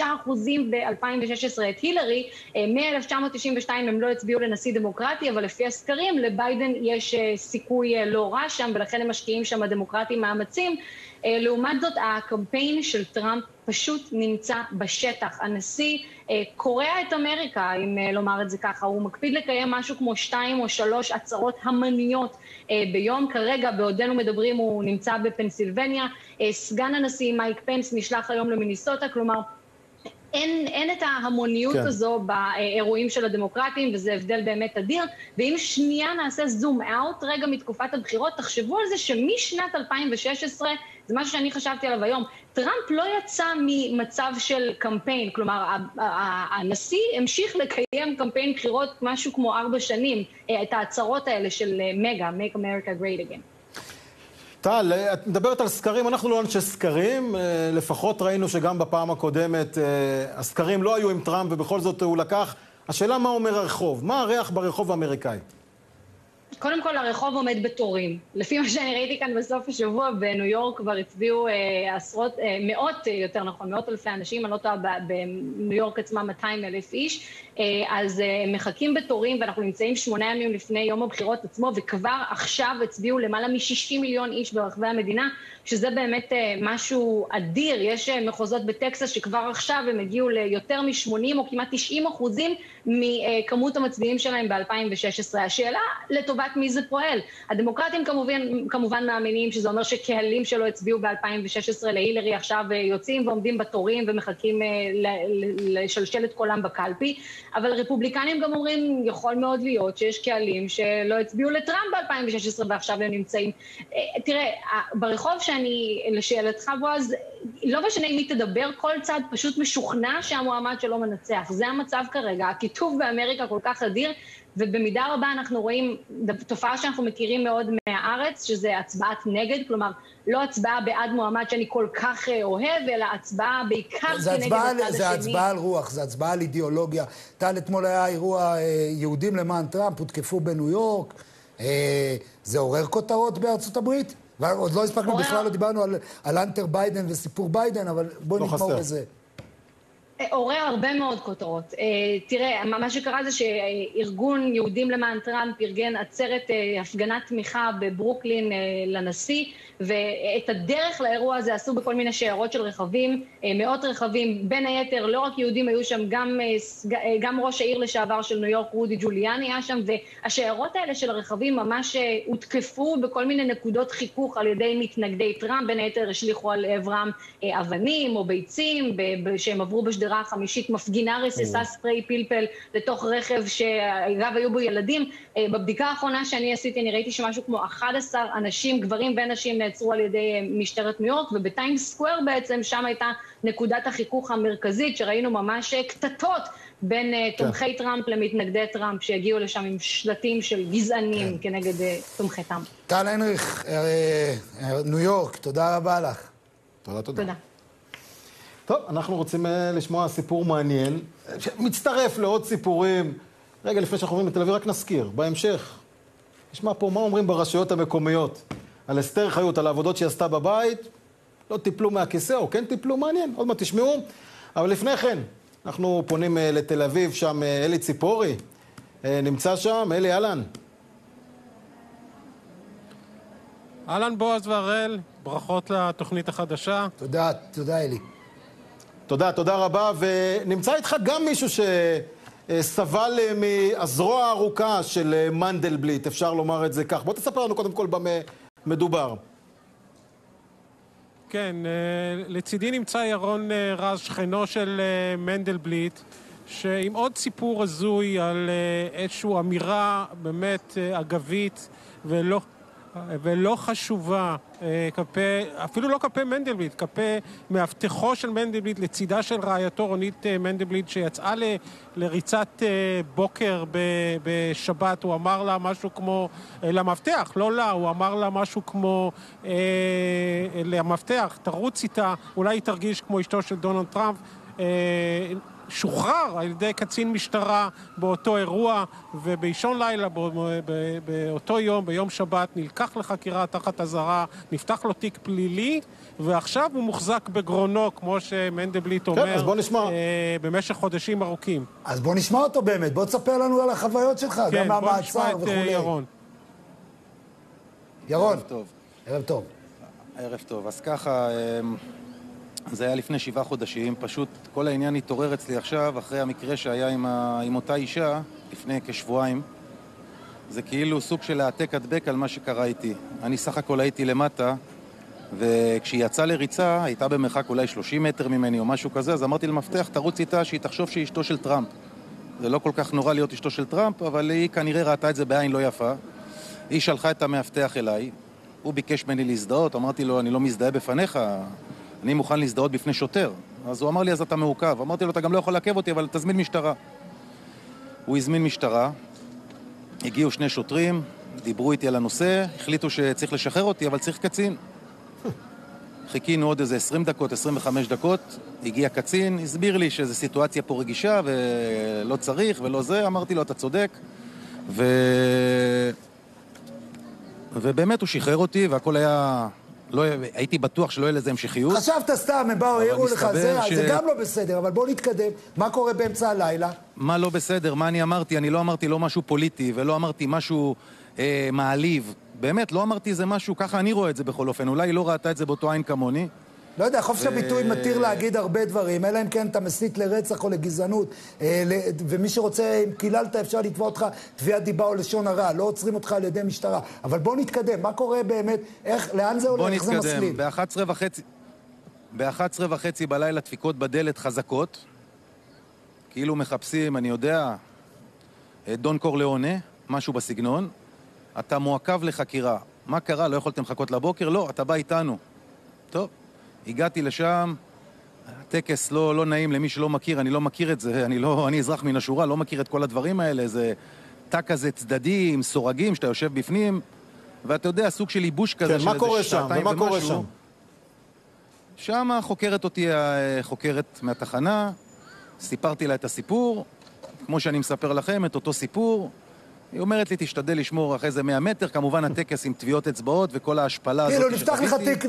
ב-2016 את הילרי. מ-1992 הם לא הצביעו לנשיא דמוקרטי, אבל לפי הסקרים לביידן יש סיכוי לא רע שם, ולכן הם משקיעים שם הדמוקרטים מאמצים. לעומת זאת, הקמפיין של טראמפ פשוט נמצא בשטח. הנשיא קורע את אמריקה, אם לומר את זה ככה. הוא מקפיד לקיים משהו כמו 2 או 3 עצרות המוניות ביום. כרגע, בעודנו מדברים, הוא נמצא בפנסילבניה. סגן הנשיא מייק פנס נשלח היום למיניסוטה, כלומר, אין את ההמוניות הזו באירועים של הדמוקרטים, וזה הבדל באמת אדיר. ואם שנייה נעשה זום אאוט רגע מתקופת הבחירות, תחשבו על זה שמשנת 2016, זה משהו שאני חשבתי עליו היום, טראמפ לא יצא ממצב של קמפיין, כלומר, הנשיא המשיך לקיים קמפיין בחירות משהו כמו 4 שנים, את ההצהרות האלה של מגה, Make America Great Again. טל, את מדברת על סקרים, אנחנו לא אנשי סקרים, לפחות ראינו שגם בפעם הקודמת הסקרים לא היו עם טראמפ ובכל זאת הוא לקח. השאלה מה אומר הרחוב, מה הריח ברחוב האמריקאי? קודם כל, הרחוב עומד בתורים. לפי מה שאני ראיתי כאן בסוף השבוע, בניו יורק כבר הצביעו מאות אלפי אנשים, אני לא טועה, בניו יורק עצמה 200,000 איש, אז מחכים בתורים, ואנחנו נמצאים 8 ימים לפני יום הבחירות עצמו, וכבר עכשיו הצביעו למעלה מ-60 מיליון איש ברחבי המדינה, שזה באמת משהו אדיר. יש מחוזות בטקסס שכבר עכשיו הם הגיעו ליותר מ-80 או כמעט 90% מכמות המצביעים שלהם ב-2016. השאלה לטובת מי זה פועל. הדמוקרטים כמובן מאמינים שזה אומר שקהלים שלא הצביעו ב-2016 להילרי עכשיו יוצאים ועומדים בתורים ומחכים לשלשל את קולם בקלפי, אבל רפובליקנים גם אומרים יכול מאוד להיות שיש קהלים שלא הצביעו לטראמפ ב-2016 ועכשיו הם נמצאים. תראה, ברחוב שאני, לשאלתך בועז, לא משנה אם היא תדבר, כל צד פשוט משוכנע שהמועמד שלו מנצח. זה המצב כרגע. הכיתוב באמריקה כל כך אדיר, ובמידה רבה אנחנו רואים תופעה שאנחנו מכירים מאוד מהארץ, שזה הצבעת נגד, כלומר, לא הצבעה בעד מועמד שאני כל כך אוהב, אלא הצבעה בעיקר כנגד הצד השני. זה הצבעה על רוח, זה הצבעה על אידיאולוגיה. טל, אתמול היה אירוע יהודים למען טראמפ, הותקפו בניו יורק, זה עורר כותרות בארצות הברית? עוד לא הספקנו בכלל, לא דיברנו על אנטר ביידן וסיפור ביידן, אבל בואו נגמור בזה. עורר הרבה מאוד כותרות. תראה, מה שקרה זה שארגון יהודים למען טראמפ ארגן עצרת הפגנת תמיכה בברוקלין לנשיא, ואת הדרך לאירוע הזה עשו בכל מיני שיירות של רכבים, מאות רכבים, בין היתר, לא רק יהודים היו שם, גם ראש העיר לשעבר של ניו יורק, רודי ג'וליאני היה שם, והשיירות האלה של הרכבים ממש הותקפו בכל מיני נקודות חיכוך על ידי מתנגדי טראמפ, בין היתר השליחו על עברם אבנים או ביצים, שהם עברו בשדרה החמישית, מפגינה רסיסה ספרי פלפל לתוך רכב שאגב היו בו ילדים. בבדיקה האחרונה שאני עשיתי, אני ראיתי שמשהו כמו 11 אנשים, גברים ונשים, נעצרו על ידי משטרת ניו יורק, ובטיימס סקוואר בעצם שם הייתה נקודת החיכוך המרכזית, שראינו ממש קטטות בין תומכי טראמפ למתנגדי טראמפ, שהגיעו לשם עם שלטים של גזענים כנגד תומכי טראמפ. טל היינריך, ניו יורק, תודה רבה לך. תודה. טוב, אנחנו רוצים לשמוע סיפור מעניין, מצטרף לעוד סיפורים. רגע, לפני שאנחנו עוברים לתל אביב, רק נזכיר, בהמשך, נשמע פה מה אומרים ברשויות המקומיות. על אסתר חיות, על העבודות שהיא עשתה בבית, לא טיפלו מהכיסא, או כן טיפלו, מעניין, עוד מעט תשמעו. אבל לפני כן, אנחנו פונים לתל אביב, שם אלי ציפורי נמצא שם. אלי, אהלן. אהלן בועז והראל, ברכות לתוכנית החדשה. תודה, תודה אלי. תודה רבה, ונמצא איתך גם מישהו שסבל מהזרוע הארוכה של מנדלבליט, אפשר לומר את זה כך. בוא תספר לנו קודם כל במה מדובר. כן, לצידי נמצא ירון רז, שכנו של מנדלבליט, שעם עוד סיפור הזוי על איזושהי אמירה באמת אגבית ולא חשובה, אפילו לא כלפי מנדלבליט, כלפי מאבטחו של מנדלבליט לצידה של רעייתו רונית מנדלבליט, שיצאה לריצת בוקר בשבת. הוא אמר לה משהו כמו, למאבטח, לא לה, הוא אמר לה משהו כמו, למאבטח, תרוץ איתה, אולי היא תרגיש כמו אשתו של דונלד טראמפ. שוחרר על ידי קצין משטרה באותו אירוע, ובאישון לילה באותו יום, ביום שבת, נלקח לחקירה תחת אזהרה, נפתח לו תיק פלילי, ועכשיו הוא מוחזק בגרונו, כמו שמנדלבליט אומר, אז בוא נשמע. במשך חודשים ארוכים. אז בוא נשמע אותו באמת, בוא תספר לנו על החוויות שלך, גם מהמעצר וכו'. כן, בוא נשמע את ירון. ירון, ערב טוב. ערב טוב. ערב טוב. אז ככה, זה היה לפני 7 חודשים, פשוט כל העניין התעורר אצלי עכשיו, אחרי המקרה שהיה עם אותה אישה, לפני כשבועיים. זה כאילו סוג של העתק הדבק על מה שקרה איתי. אני סך הכל הייתי למטה, וכשהיא יצאה לריצה, הייתה במרחק אולי 30 מטר ממני או משהו כזה, אז אמרתי למפתח, תרוץ איתה שהיא תחשוב שהיא אשתו של טראמפ. זה לא כל כך נורא להיות אשתו של טראמפ, אבל היא כנראה ראתה את זה בעין לא יפה. היא שלחה את המאבטח אליי, הוא ביקש ממני להזדהות, אמרתי לו, אני לא מזדהה בפניך, אני מוכן להזדהות בפני שוטר. אז הוא אמר לי, אז אתה מעוכב. אמרתי לו, אתה גם לא יכול לעכב אותי, אבל תזמין משטרה. הוא הזמין משטרה, הגיעו 2 שוטרים, דיברו איתי על הנושא, החליטו שצריך לשחרר אותי, אבל צריך קצין. חיכינו עוד איזה 20 דקות, 25 דקות, הגיע קצין, הסביר לי שזו סיטואציה פה רגישה ולא צריך ולא זה, אמרתי לו, אתה צודק. ובאמת הוא שחרר אותי והכל היה... הייתי בטוח שלא יהיה לזה המשכיות. חשבת סתם, הם באו, הראו לך, זה גם לא בסדר, אבל בוא נתקדם. מה קורה באמצע הלילה? מה לא בסדר? מה אני אמרתי? אני לא אמרתי לא משהו פוליטי, ולא אמרתי משהו מעליב. באמת, לא אמרתי זה משהו, ככה אני רואה את זה בכל אופן. אולי לא ראתה את זה באותו עין כמוני. לא יודע, חופש הביטוי מתיר להגיד הרבה דברים, אלא אם כן אתה מסית לרצח או לגזענות, ומי שרוצה, אם קיללת, אפשר לתבוע אותך תביעת דיבה או לשון הרע, לא עוצרים אותך על ידי משטרה. אבל בוא נתקדם, מה קורה באמת, לאן זה הולך, איך זה מסלים? ב-11:30 בלילה דפיקות בדלת חזקות, כאילו מחפשים, אני יודע, דון קורליאונה, משהו בסגנון, אתה מועקב לחקירה. מה קרה? לא יכולתם לחכות לבוקר? לא, אתה בא איתנו. טוב. הגעתי לשם, הטקס לא נעים למי שלא מכיר, אני לא מכיר את זה, אני אזרח מן השורה, לא מכיר את כל הדברים האלה, זה תא כזה צדדי עם סורגים שאתה יושב בפנים, ואתה יודע, סוג של איבוש כזה, כן, מה קורה שם? ומה קורה שם? שם חוקרת אותי חוקרת מהתחנה, סיפרתי לה את הסיפור, כמו שאני מספר לכם, את אותו סיפור, היא אומרת לי, תשתדל לשמור אחרי זה 100 מטר, כמובן הטקס עם טביעות אצבעות וכל ההשפלה הזאת. כאילו, נפתח לך תיק.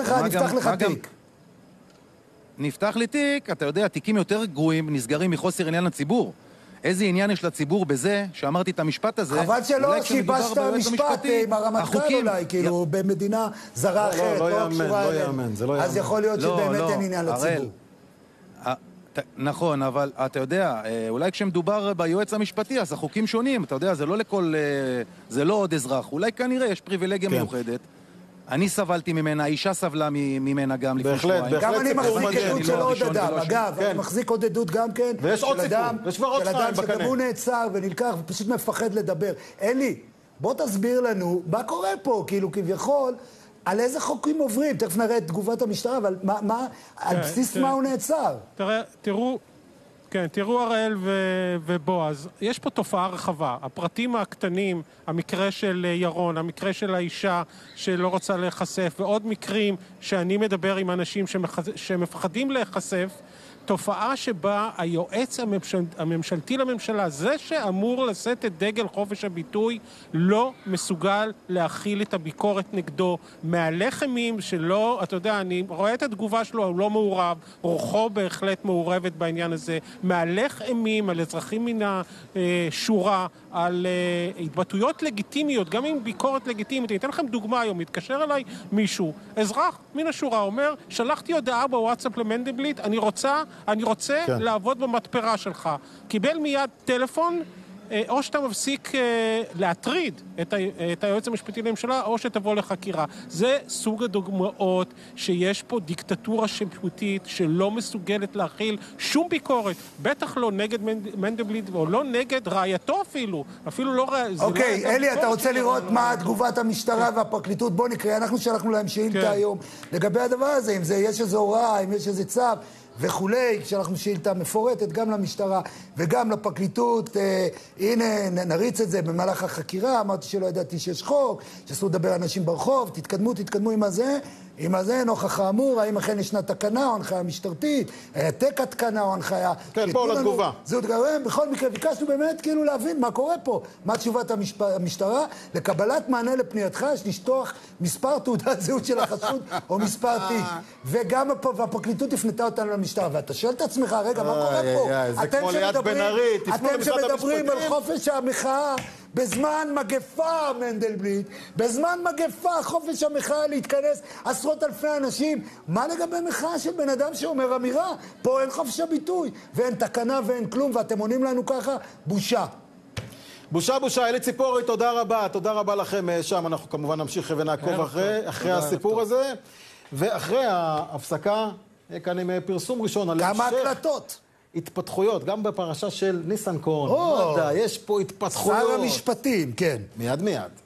נפתח לי תיק, אתה יודע, תיקים יותר גרועים נסגרים מחוסר עניין לציבור. איזה עניין יש לציבור בזה, שאמרתי את המשפט הזה? חבל שלא, שיבשת המשפט עם הרמטכ"ל אולי, כאילו, במדינה זרה אחרת, לא קשורה אליהם. אז יכול להיות שבאמת אין עניין לציבור. נכון, אבל אתה יודע, אולי כשמדובר ביועץ המשפטי, אז החוקים שונים, אתה יודע, זה לא לכל, זה לא עוד אזרח, אולי כנראה יש פריבילגיה מיוחדת. אני סבלתי ממנה, האישה סבלה ממנה גם לפני שבועיים. גם אני מחזיק עדות של עוד אדם, אגב, אני מחזיק עוד עדות גם כן, ויש עוד סיפור, יש כבר עוד 2 בקנה. שגם הוא נעצר ונלקח ופשוט מפחד לדבר. אלי, בוא תסביר לנו, מה קורה פה, כאילו כביכול, על איזה חוקים עוברים? תכף נראה את תגובת המשטרה, אבל על בסיס מה הוא נעצר? תראו הראל ובועז, יש פה תופעה רחבה. הפרטים הקטנים, המקרה של ירון, המקרה של האישה שלא רוצה להיחשף, ועוד מקרים שאני מדבר עם אנשים שמפחדים להיחשף, תופעה שבה היועץ הממשלתי לממשלה, זה שאמור לשאת את דגל חופש הביטוי, לא מסוגל להכיל את הביקורת נגדו, מהלך אימים שלא, אתה יודע, אני רואה את התגובה שלו, הוא לא מעורב, רוחו בהחלט מעורבת בעניין הזה, מהלך אימים על אזרחים מן השורה, על התבטאויות לגיטימיות, גם עם ביקורת לגיטימית. אני אתן לכם דוגמה היום, מתקשר אליי מישהו, אזרח מן השורה, אומר, שלחתי הודעה בוואטסאפ למנדלבליט, אני רוצה לעבוד במתפרה שלך. קיבל מיד טלפון, או שאתה מפסיק להטריד את היועץ המשפטי לממשלה, או שתבוא לחקירה. זה סוג הדוגמאות שיש פה דיקטטורה שיפוטית שלא מסוגלת להכיל שום ביקורת, בטח לא נגד מנדלבליט, או לא נגד רעייתו אפילו לא רעייתו. אוקיי, אלי, אתה רוצה לראות מה תגובת המשטרה והפרקליטות? בוא נקרא, אנחנו שלחנו להם שאילתה היום לגבי הדבר הזה, אם יש איזו הוראה, אם יש איזה צו וכולי, כשאנחנו שאילתה מפורטת גם למשטרה וגם לפרקליטות. הנה, נריץ את זה במהלך החקירה. אמרתי שלא ידעתי שיש חוק, שאסור לדבר על אנשים ברחוב. תתקדמו עם הזה, נוכח האמור, האם אכן ישנה תקנה או הנחיה משטרתית, העתק התקנה או הנחיה. כן, פה לתגובה. בכל מקרה, ביקשנו באמת כאילו להבין מה קורה פה, מה תשובת המשטרה. לקבלת מענה לפנייתך, יש לשטוח מספר תעודת זהות של החשוד או מספר תיק. וגם הפרקליטות הפנתה אותנו למשטרה. ואתה שואל את עצמך, רגע, מה קורה פה? זה כמו ליד בן-ארי, תפנו למשרד המשפטים. אתם שמדברים על חופש המחאה, בזמן מגפה, מנדלבליט, בזמן מגפה, חופש המחאה להתכנס עשרות אלפי אנשים. מה לגבי מחאה של בן אדם שאומר אמירה? פה אין חופש הביטוי, ואין תקנה ואין כלום, ואתם עונים לנו ככה, בושה. בושה, אלי ציפורי, תודה רבה לכם שם. אנחנו כמובן נמשיך ונעקוב אחרי הסיפור הזה. ואחרי ההפסקה, כאן עם פרסום ראשון על כמה הקלטות? התפתחויות, גם בפרשה של ניסנקורן. יש פה התפתחויות. שר המשפטים, כן. מיד.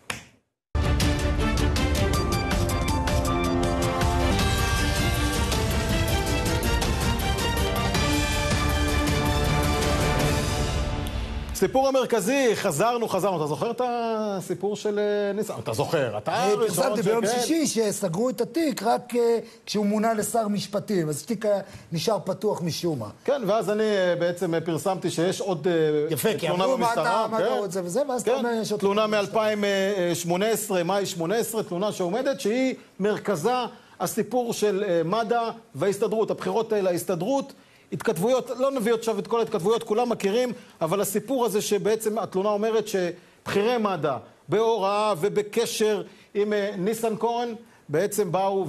סיפור המרכזי, חזרנו. אתה זוכר את הסיפור של ניסן? אתה זוכר, אתה... פרסמתי ביום שישי שסגרו את התיק רק כשהוא מונה לשר משפטים, אז התיק נשאר פתוח משום מה. כן, ואז אני בעצם פרסמתי שיש עוד תלונה במשטרה. מה אתה רוצה וזה, ואז אתה אומר יש עוד... תלונה מ-2018, מאי 18, תלונה שעומדת, שהיא מרכזה הסיפור של מד"א וההסתדרות, הבחירות להסתדרות, התכתבויות, לא נביא עכשיו את כל ההתכתבויות, כולם מכירים, אבל הסיפור הזה שבעצם התלונה אומרת שבחירי מד"א בהוראה ובקשר עם ניסנקורן בעצם באו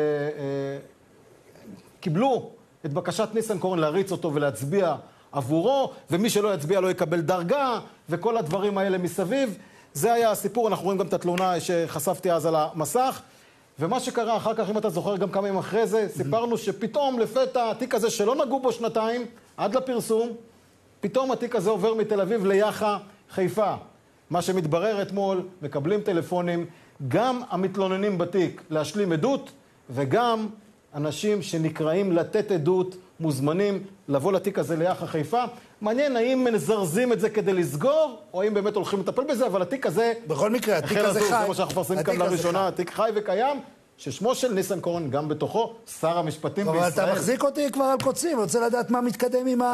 וקיבלו את בקשת ניסנקורן להריץ אותו ולהצביע עבורו, ומי שלא יצביע לא יקבל דרגה, וכל הדברים האלה מסביב. זה היה הסיפור, אנחנו רואים גם את התלונה שחשפתי אז על המסך. ומה שקרה אחר כך, אם אתה זוכר גם כמה ימים אחרי זה, סיפרנו שפתאום לפתע התיק הזה שלא נגעו בו שנתיים, עד לפרסום, פתאום התיק הזה עובר מתל אביב ליח"א חיפה. מה שמתברר אתמול, מקבלים טלפונים, גם המתלוננים בתיק להשלים עדות, וגם אנשים שנקראים לתת עדות, מוזמנים לבוא לתיק הזה ליח"א חיפה. מעניין האם מזרזים את זה כדי לסגור, או האם באמת הולכים לטפל בזה, אבל התיק הזה... בכל מקרה, התיק הזה חי. זה מה שאנחנו מפרסמים כאן לראשונה, התיק חי וקיים, ששמו של ניסנקורן גם בתוכו, שר המשפטים בישראל. אבל אתה מחזיק אותי כבר על קוצים, רוצה לדעת מה מתקדם עם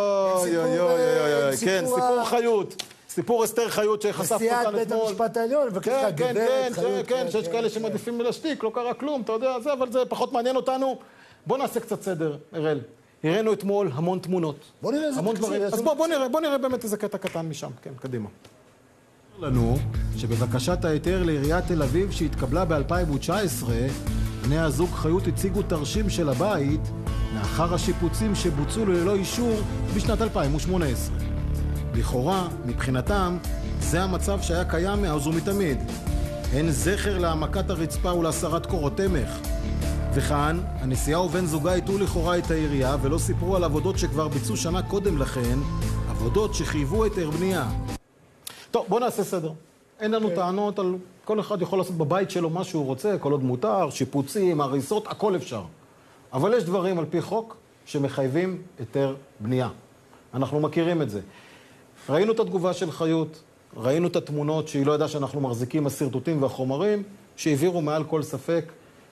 כן, סיפור חיות. סיפור אסתר חיות שחשפת אותה אתמול. נשיאת בית המשפט העליון, ובקשה גברת חיות. כן, שיש כאלה שמעדיפים להשתיק, לא קרה כלום, אתה יודע, אבל זה פחות מעניין אותנו. בוא נעשה קצת סדר, אראל. הראינו אתמול המון תמונות. בוא נראה איזה תקציב. אז בוא נראה באמת איזה קטע קטן משם. כן, קדימה. לנו שבבקשת ההיתר לעיריית תל אביב שהתקבלה ב-2019, בני הזוג חיות הציגו תרשים של הבית לאחר השיפוצים שבוצעו ללא אישור בשנת 2018. לכאורה, מבחינתם, זה המצב שהיה קיים מאז ומתמיד. אין זכר להעמקת הרצפה ולהסרת קורות תמך. וכאן, הנשיאה ובן זוגה איתו לכאורה את העירייה ולא סיפרו על עבודות שכבר ביצעו שנה קודם לכן, עבודות שחייבו היתר בנייה. טוב, בוא נעשה סדר. אין לנו טענות על כל אחד יכול לעשות בבית שלו מה שהוא רוצה, כל עוד מותר, שיפוצים, הריסות, הכל אפשר. אבל יש דברים על פי חוק שמחייבים היתר בנייה. אנחנו מכירים את זה. ראינו את התגובה של חיות, ראינו את התמונות שהיא לא ידעה שאנחנו מחזיקים הסרטוטים והחומרים, שהעבירו מעל כל ספק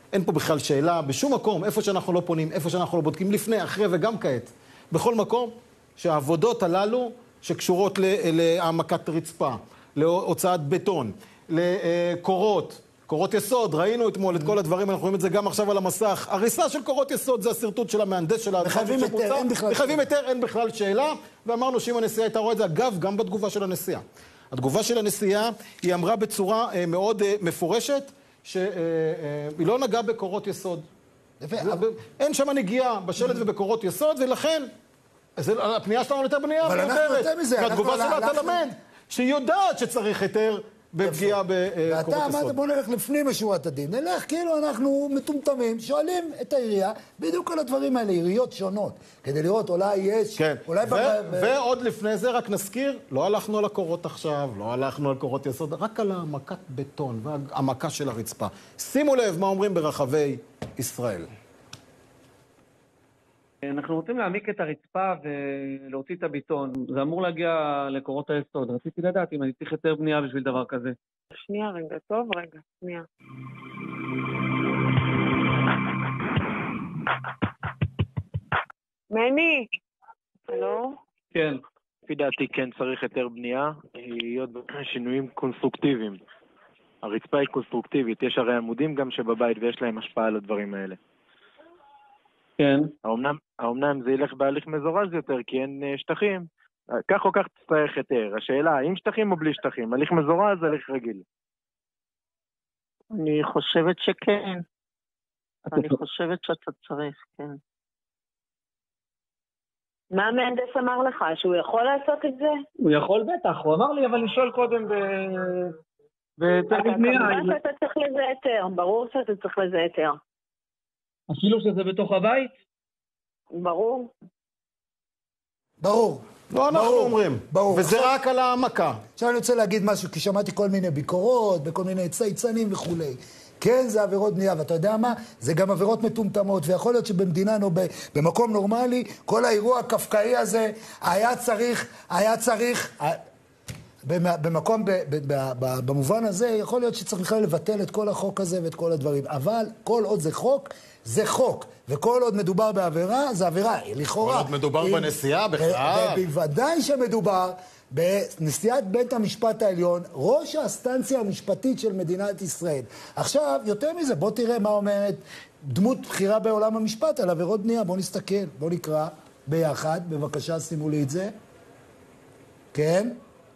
אין פה בכלל שאלה, בשום מקום, איפה שאנחנו לא פונים, איפה שאנחנו לא בודקים, לפני, אחרי וגם כעת. בכל מקום שהעבודות הללו שקשורות להעמקת רצפה, להוצאת בטון, לקורות, קורות יסוד, ראינו אתמול את כל הדברים, אנחנו רואים את זה גם עכשיו על המסך. הריסה של קורות יסוד זה הסרטוט של המהנדס של מחייבים היתר, אין בכלל. מחייבים היתר, אין בכלל שאלה, ואמרנו שאם הנשיאה הייתה רואה את זה, אגב, גם בתגובה של הנשיאה. התגובה של הנשיאה, היא אמרה בצורה מאוד מפורשת, שהיא לא נגעה בקורות יסוד. אין שם נגיעה בשלט ובקורות יסוד, ולכן, הפנייה שלנו יותר בנייה, אבל אנחנו יותר מזה. והתגובה שלה תלמד, שהיא יודעת שצריך היתר בפגיעה בקורות יסוד. ואתה אמרת, בוא נלך לפנים משורת הדין. נלך כאילו אנחנו מטומטמים, שואלים את העירייה, בדיוק על הדברים האלה, עיריות שונות, כדי לראות אולי יש... כן, ועוד לפני זה רק נזכיר, לא הלכנו על הקורות עכשיו, לא הלכנו על קורות יסוד, רק על העמקת בטון והעמקה של הרצפה. שימו לב מה אומרים ברחבי ישראל. אנחנו רוצים להעמיק את הרצפה ולהוציא את הביטון. זה אמור להגיע לקורות היסוד. רציתי לדעת אם אני צריך יותר בנייה בשביל דבר כזה. שנייה, רגע, טוב, רגע, שנייה. מני, הלו? כן. לפי דעתי כן צריך יותר בנייה, להיות שינויים קונסטרוקטיביים. הרצפה היא קונסטרוקטיבית, יש הרי עמודים גם שבבית ויש להם השפעה על הדברים האלה. כן. האומנם זה ילך בהליך מזורז יותר, כי אין שטחים. כך או כך תצטרך היתר. השאלה, האם שטחים או בלי שטחים? הליך מזורז, הליך רגיל. אני חושבת שכן. אני חושבת שאתה צריך, כן. מה המהנדס אמר לך? שהוא יכול לעשות את זה? הוא יכול בטח, הוא אמר לי, אבל לשאול קודם בתהליך בנייה. כמובן שאתה צריך לזה היתר, ברור שאתה צריך לזה היתר. אפילו שזה בתוך הבית? ברור. ברור. לא אנחנו אומרים. ברור. וזה רק על העמקה. עכשיו אני רוצה להגיד משהו, כי שמעתי כל מיני ביקורות, בכל מיני צייצנים וכולי. כן, זה עבירות בנייה, ואתה יודע מה? זה גם עבירות מטומטמות, ויכול להיות שבמדינה, במקום נורמלי, כל האירוע הקפקאי הזה היה צריך, במקום, במובן הזה, יכול להיות שצריך בכלל לבטל את כל החוק הזה ואת כל הדברים. אבל כל עוד זה חוק, זה חוק. וכל עוד מדובר בעבירה, זה עבירה, לכאורה. כל עוד מדובר בנשיאה בכלל. ובוודאי שמדובר בנשיאת בית המשפט העליון, ראש האסטנציה המשפטית של מדינת ישראל. עכשיו, יותר מזה, בוא תראה מה אומרת דמות בחירה בעולם המשפט על עבירות בנייה. בוא נסתכל, בוא נקרא ביחד. בבקשה, שימו לי את זה. כן?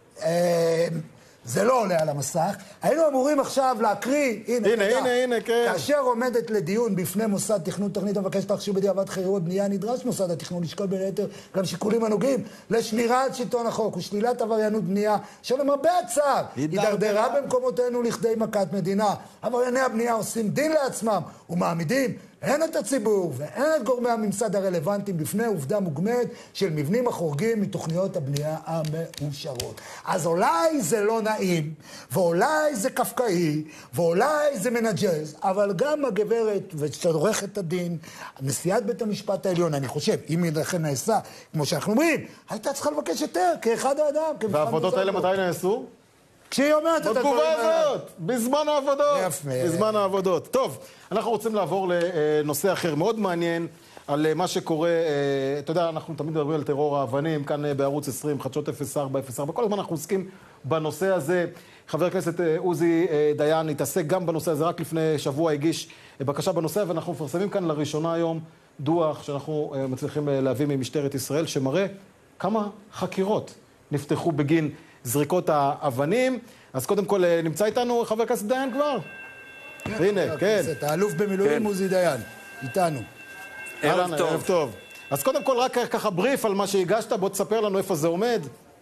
זה לא עולה על המסך. היינו אמורים עכשיו להקריא, הנה, כן. כאשר עומדת לדיון בפני מוסד תכנון תוכנית המבקשת להכשיר בדיעבד חירות בנייה, נדרש מוסד התכנון לשקול בין היתר גם שיקולים הנוגעים לשמירת שלטון החוק ושלילת עבריינות בנייה, שלמרבה הצער הידרדרה במקומותינו לכדי מכת מדינה. עברייני הבנייה עושים דין לעצמם ומעמידים הן את הציבור והן את גורמי הממסד הרלוונטיים בפני עובדה מוגמרת של מבנים החורגים מתוכניות הבנייה המאושרות. אז אולי זה לא נעים, ואולי זה קפקאי, ואולי זה מנג'ז, אבל גם הגברת ושעורכת הדין, נשיאת בית המשפט העליון, אני חושב, אם לכן נעשה, כמו שאנחנו אומרים, הייתה צריכה לבקש יותר, כאחד האדם. והעבודות האלה מתי נעשו? כשהיא אומרת את הדברים בתגובה הזאת, בזמן העבודות. בזמן העבודות. טוב, אנחנו רוצים לעבור לנושא אחר מאוד מעניין, על מה שקורה, אתה יודע, אנחנו תמיד מדברים על טרור האבנים, כאן בערוץ 20, חדשות 0404, כל הזמן אנחנו עוסקים בנושא הזה. חבר הכנסת עוזי דיין התעסק גם בנושא הזה, רק לפני שבוע הגיש בקשה בנושא, ואנחנו מפרסמים כאן לראשונה היום דוח שאנחנו מצליחים להביא ממשטרת ישראל, שמראה כמה חקירות נפתחו בגין זריקות האבנים. אז קודם כל נמצא איתנו חבר הכנסת דיין כבר? הנה, כן. האלוף במילואים עוזי דיין, איתנו. ערב טוב. אז קודם כל רק ככה בריף על מה שהגשת, בוא תספר לנו איפה זה עומד.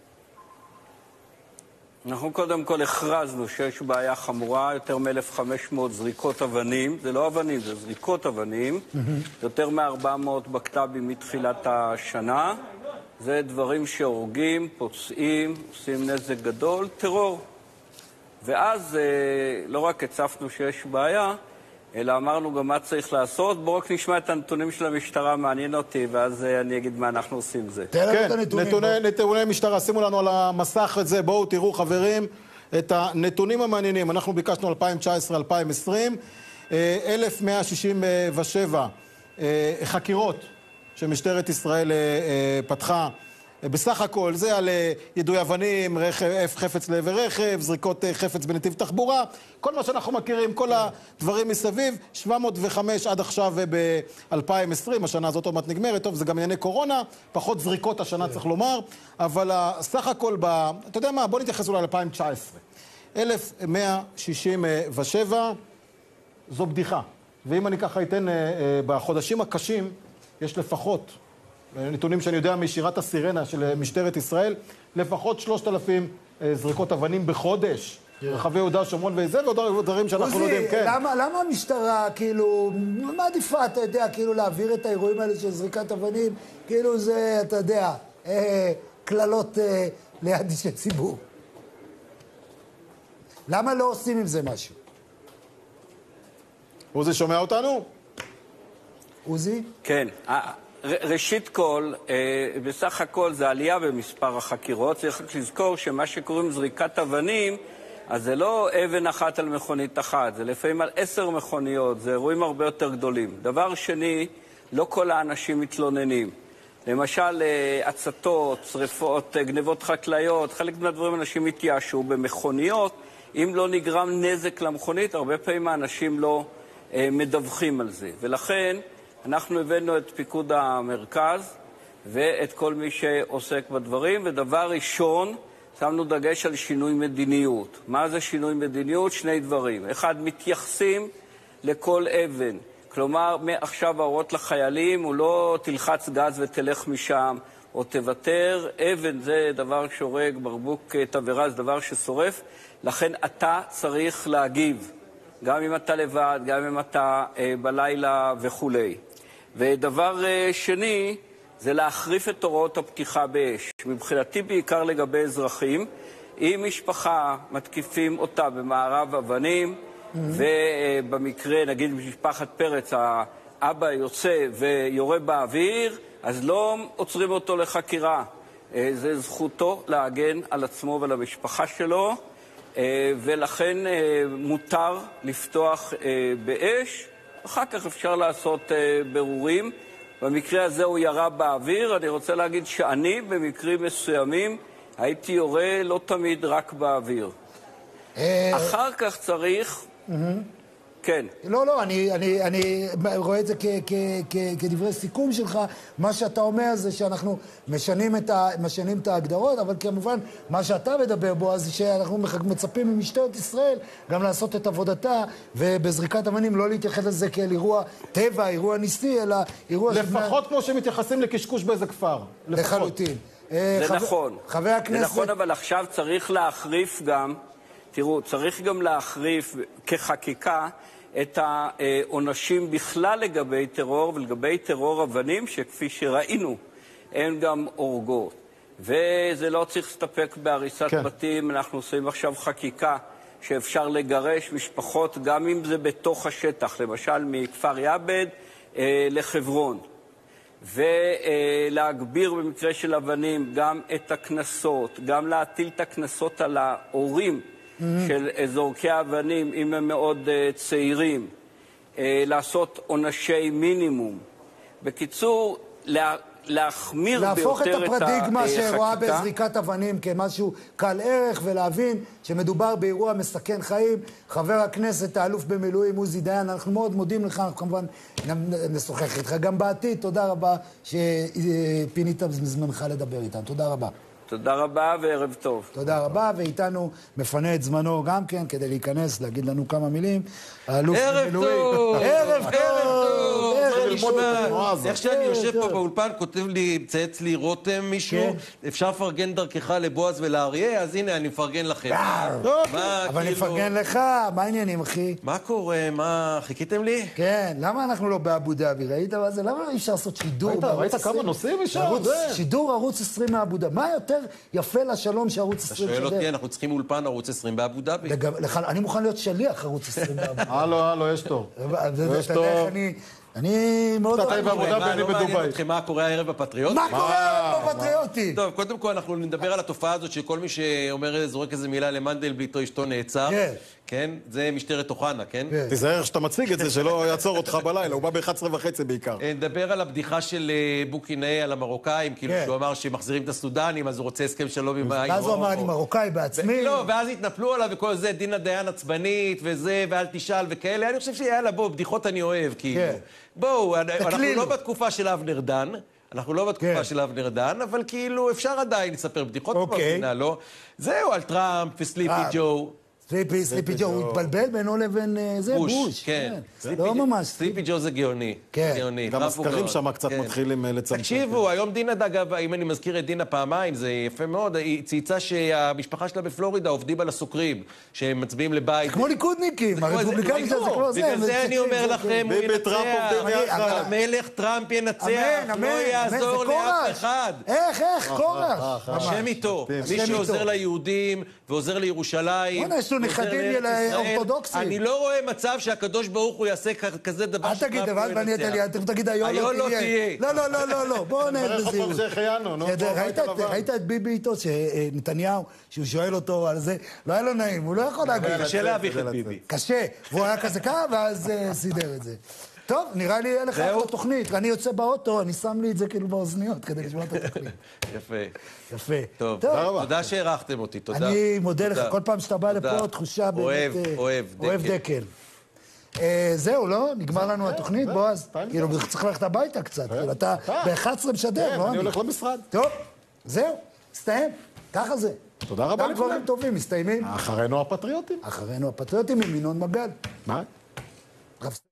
אנחנו קודם כל הכרזנו שיש בעיה חמורה, יותר מ-1,500 זריקות אבנים, זה לא אבנים, זה זריקות אבנים, יותר מ-400 בקת"בים מתחילת השנה, זה דברים שהורגים, פוצעים, עושים נזק גדול, טרור. ואז לא רק הצפנו שיש בעיה, אלא אמרנו גם מה צריך לעשות. בואו רק נשמע את הנתונים של המשטרה, מעניין אותי, ואז אני אגיד מה אנחנו עושים זה. כן, נתוני משטרה, שימו לנו על המסך את זה, בואו תראו חברים את הנתונים המעניינים. אנחנו ביקשנו 2019-2020, 1,167 חקירות שמשטרת ישראל פתחה. בסך הכל זה על יידוי אבנים, חפץ לעבר רכב, זריקות חפץ בנתיב תחבורה, כל מה שאנחנו מכירים, כל הדברים מסביב. 705 עד עכשיו ב-2020, השנה הזאת עוד מעט נגמרת. טוב, זה גם ענייני קורונה, פחות זריקות השנה צריך לומר, אבל סך הכל, אתה יודע מה, בוא נתייחס אולי ל-2019. 1,167, זו בדיחה. ואם אני ככה אתן, בחודשים הקשים, יש לפחות, נתונים שאני יודע משירת הסירנה של משטרת ישראל, לפחות 3,000 זריקות אבנים בחודש, רחבי יהודה, שומרון וזה, ועוד דברים שאנחנו לא יודעים, כן. למה המשטרה, כאילו, מה עדיפה, אתה יודע, כאילו להעביר את האירועים האלה של זריקת אבנים, כאילו זה, אתה יודע, כללות ליד אישי ציבור. למה לא עושים עם זה משהו? עוזי שומע אותנו? עוזי? כן. ראשית כל, בסך הכל זה עלייה במספר החקירות. צריך לזכור שמה שקוראים זריקת אבנים, אז זה לא אבן אחת על מכונית אחת, זה לפעמים על 10 מכוניות, זה אירועים הרבה יותר גדולים. דבר שני, לא כל האנשים מתלוננים. למשל, הצתות, שריפות, גנבות חקלאיות, חלק מהדברים אנשים מתייאשו. במכוניות, אם לא נגרם נזק למכונית, הרבה פעמים האנשים לא מדווחים על זה. ולכן אנחנו הבאנו את פיקוד המרכז ואת כל מי שעוסק בדברים, ודבר ראשון, שמנו דגש על שינוי מדיניות. מה זה שינוי מדיניות? שני דברים. אחד, מתייחסים לכל אבן. כלומר, מעכשיו ההוראות לחיילים, הוא לא תלחץ גז ותלך משם, או תוותר. אבן זה דבר שהורג, ברבוק תבערה זה דבר ששורף. לכן אתה צריך להגיב, גם אם אתה לבד, גם אם אתה בלילה וכו'. ודבר שני, זה להחריף את הוראות הפתיחה באש. מבחינתי בעיקר לגבי אזרחים, אם משפחה מתקיפים אותה במערב אבנים, ובמקרה, נגיד משפחת פרץ, האבא יוצא ויורה באוויר, אז לא עוצרים אותו לחקירה. זה זכותו להגן על עצמו ועל המשפחה שלו, ולכן מותר לפתוח באש. אחר כך אפשר לעשות ברורים. במקרה הזה הוא ירה באוויר. אני רוצה להגיד שאני במקרים מסוימים הייתי יורה לא תמיד רק באוויר. אחר כך צריך... כן. לא, אני רואה את זה כדברי סיכום שלך. מה שאתה אומר זה שאנחנו משנים את ההגדרות, אבל כמובן מה שאתה מדבר בו, אז שאנחנו מצפים ממשטרת ישראל גם לעשות את עבודתה, ובזריקת אבנים לא להתייחס לזה כאל אירוע טבע, אירוע ניסי, אלא אירוע... לפחות כמו שמתייחסים לקשקוש באיזה כפר. לחלוטין. זה נכון. חבר הכנסת... זה נכון, אבל עכשיו צריך להחריף גם, תראו, צריך גם להחריף כחקיקה את העונשים בכלל לגבי טרור ולגבי טרור אבנים, שכפי שראינו, הן גם הורגות. וזה לא צריך להסתפק בהריסת בתים. אנחנו עושים עכשיו חקיקה שאפשר לגרש משפחות, גם אם זה בתוך השטח, למשל מכפר יעבד לחברון. ולהגביר במקרה של אבנים גם את הקנסות, גם להטיל את הקנסות על ההורים של זורקי האבנים, אם הם מאוד צעירים, לעשות עונשי מינימום. בקיצור, להחמיר ביותר את החקיקה. להפוך את הפרדיגמה שרואה בזריקת אבנים כמשהו קל ערך, ולהבין שמדובר באירוע מסכן חיים. חבר הכנסת, האלוף במילואים עוזי דיין, אנחנו מאוד מודים לך, אנחנו כמובן נשוחח איתך גם בעתיד. תודה רבה שפינית זמנך לדבר איתנו. תודה רבה. תודה רבה וערב טוב. תודה רבה, ואיתנו מפנה את זמנו גם כן, כדי להיכנס, להגיד לנו כמה מילים. האלוף במילואים. ערב טוב! איך שאני יושב פה באולפן, כותב לי, צייץ לי רותם מישהו, אפשר לפרגן דרכך לבועז ולאריה, אז הנה, אני מפרגן לכם. אבל אני מפרגן לך, מה העניינים, אחי? מה קורה? מה, חיכיתם לי? כן, למה אנחנו לא באבו דאבי? ראית מה זה? למה אי אפשר לעשות שידור? ראית כמה נושאים אפשר? שידור ערוץ 20 מאבו דאבי. מה יותר יפה לשלום שערוץ 20 שואל אותי, אנחנו צריכים אולפן ערוץ 20 באבו דאבי. אני מוכן להיות שליח ערוץ 20 באבו דאבי. הלו, יש טוב. יש טוב. אני מאוד אתה באבו דאבי, אני בדוביי. לא מעניין אתכם מה קורה הערב בפטריוט? מה קורה הערב בפטריוטי? טוב, קודם כל אנחנו נדבר על התופעה הזאת שכל מי שאומר, זורק איזה מילה למנדלבליט או אשתו נעצר. כן? זה משטרת אוחנה, כן? תיזהר שאתה מציג את זה, שלא יעצור אותך בלילה, הוא בא ב-11:30 בעיקר. נדבר על הבדיחה של בוקינאי על המרוקאים, כאילו שהוא אמר שמחזירים את הסודנים, אז הוא רוצה הסכם שלום עם האירו. ואז הוא אמר, אני מרוקאי בעצמי. לא, ואז התנפלו עליו וכל זה, דינה דיין עצבנית וזה, ואל תשאל וכאלה. אני חושב שיאללה, בוא, בדיחות אני אוהב, כאילו. בואו, אנחנו לא בתקופה של אבנר דן. אנחנו לא בתקופה של אבנר דן, אבל כאילו אפשר עדיין לספר בדיחות במדינה, לא? זהו, על טראמפ וסליפי ג'ו. סליפי ג'ו, הוא התבלבל בינו לבין זה, בוש. כן. לא ממש. סליפי ג'ו זה גאוני. גם הסקרים שם קצת מתחילים לצמצם. תקשיבו, היום דינה, אגב, אם אני מזכיר את דינה פעמיים, זה יפה מאוד, היא צייצה שהמשפחה שלה בפלורידה עובדים על הסוקרים, שהם מצביעים לבית. כמו ליכודניקים, הרפובליקאים זה כמו זה. בגלל זה אני אומר לכם, הוא ינצח. המלך טראמפ ינצח, לא יעזור לאף אחד. איך, קורח. השם איתו. מי שעוזר ליהודים ועוזר לירושלים, נכדים אורתודוקסים. אני לא רואה מצב שהקדוש ברוך הוא יעשה כזה דבר אל תגיד, אבל ואני תגיד, היו לא תהיה. לא, בואו נהל בזהירות. ראית את ביבי איתו, שנתניהו, שהוא שואל אותו על זה, לא היה לו נעים, הוא לא יכול להגיד. קשה להביך את ביבי. קשה, והוא היה כזה ככה, ואז סידר את זה. טוב, נראה לי לך את התוכנית. אני יוצא באוטו, אני שם לי את זה כאילו באוזניות, כדי לשמוע את התוכנית. יפה. טוב, תודה שהערכתם אותי, תודה. אני מודה לך, כל פעם שאתה בא לפה, תחושה באמת... אוהב דקל. זהו, לא? נגמר לנו התוכנית, בועז? כאילו, צריך ללכת הביתה קצת. אתה ב-11 משדר, לא? אני הולך למשרד. טוב, זהו, מסתיים. ככה זה. תודה רבה לכם. דברים טובים, מסתיימים. אחרינו הפטריוטים. אחרינו הפטריוטים עם ינון מגל. מה?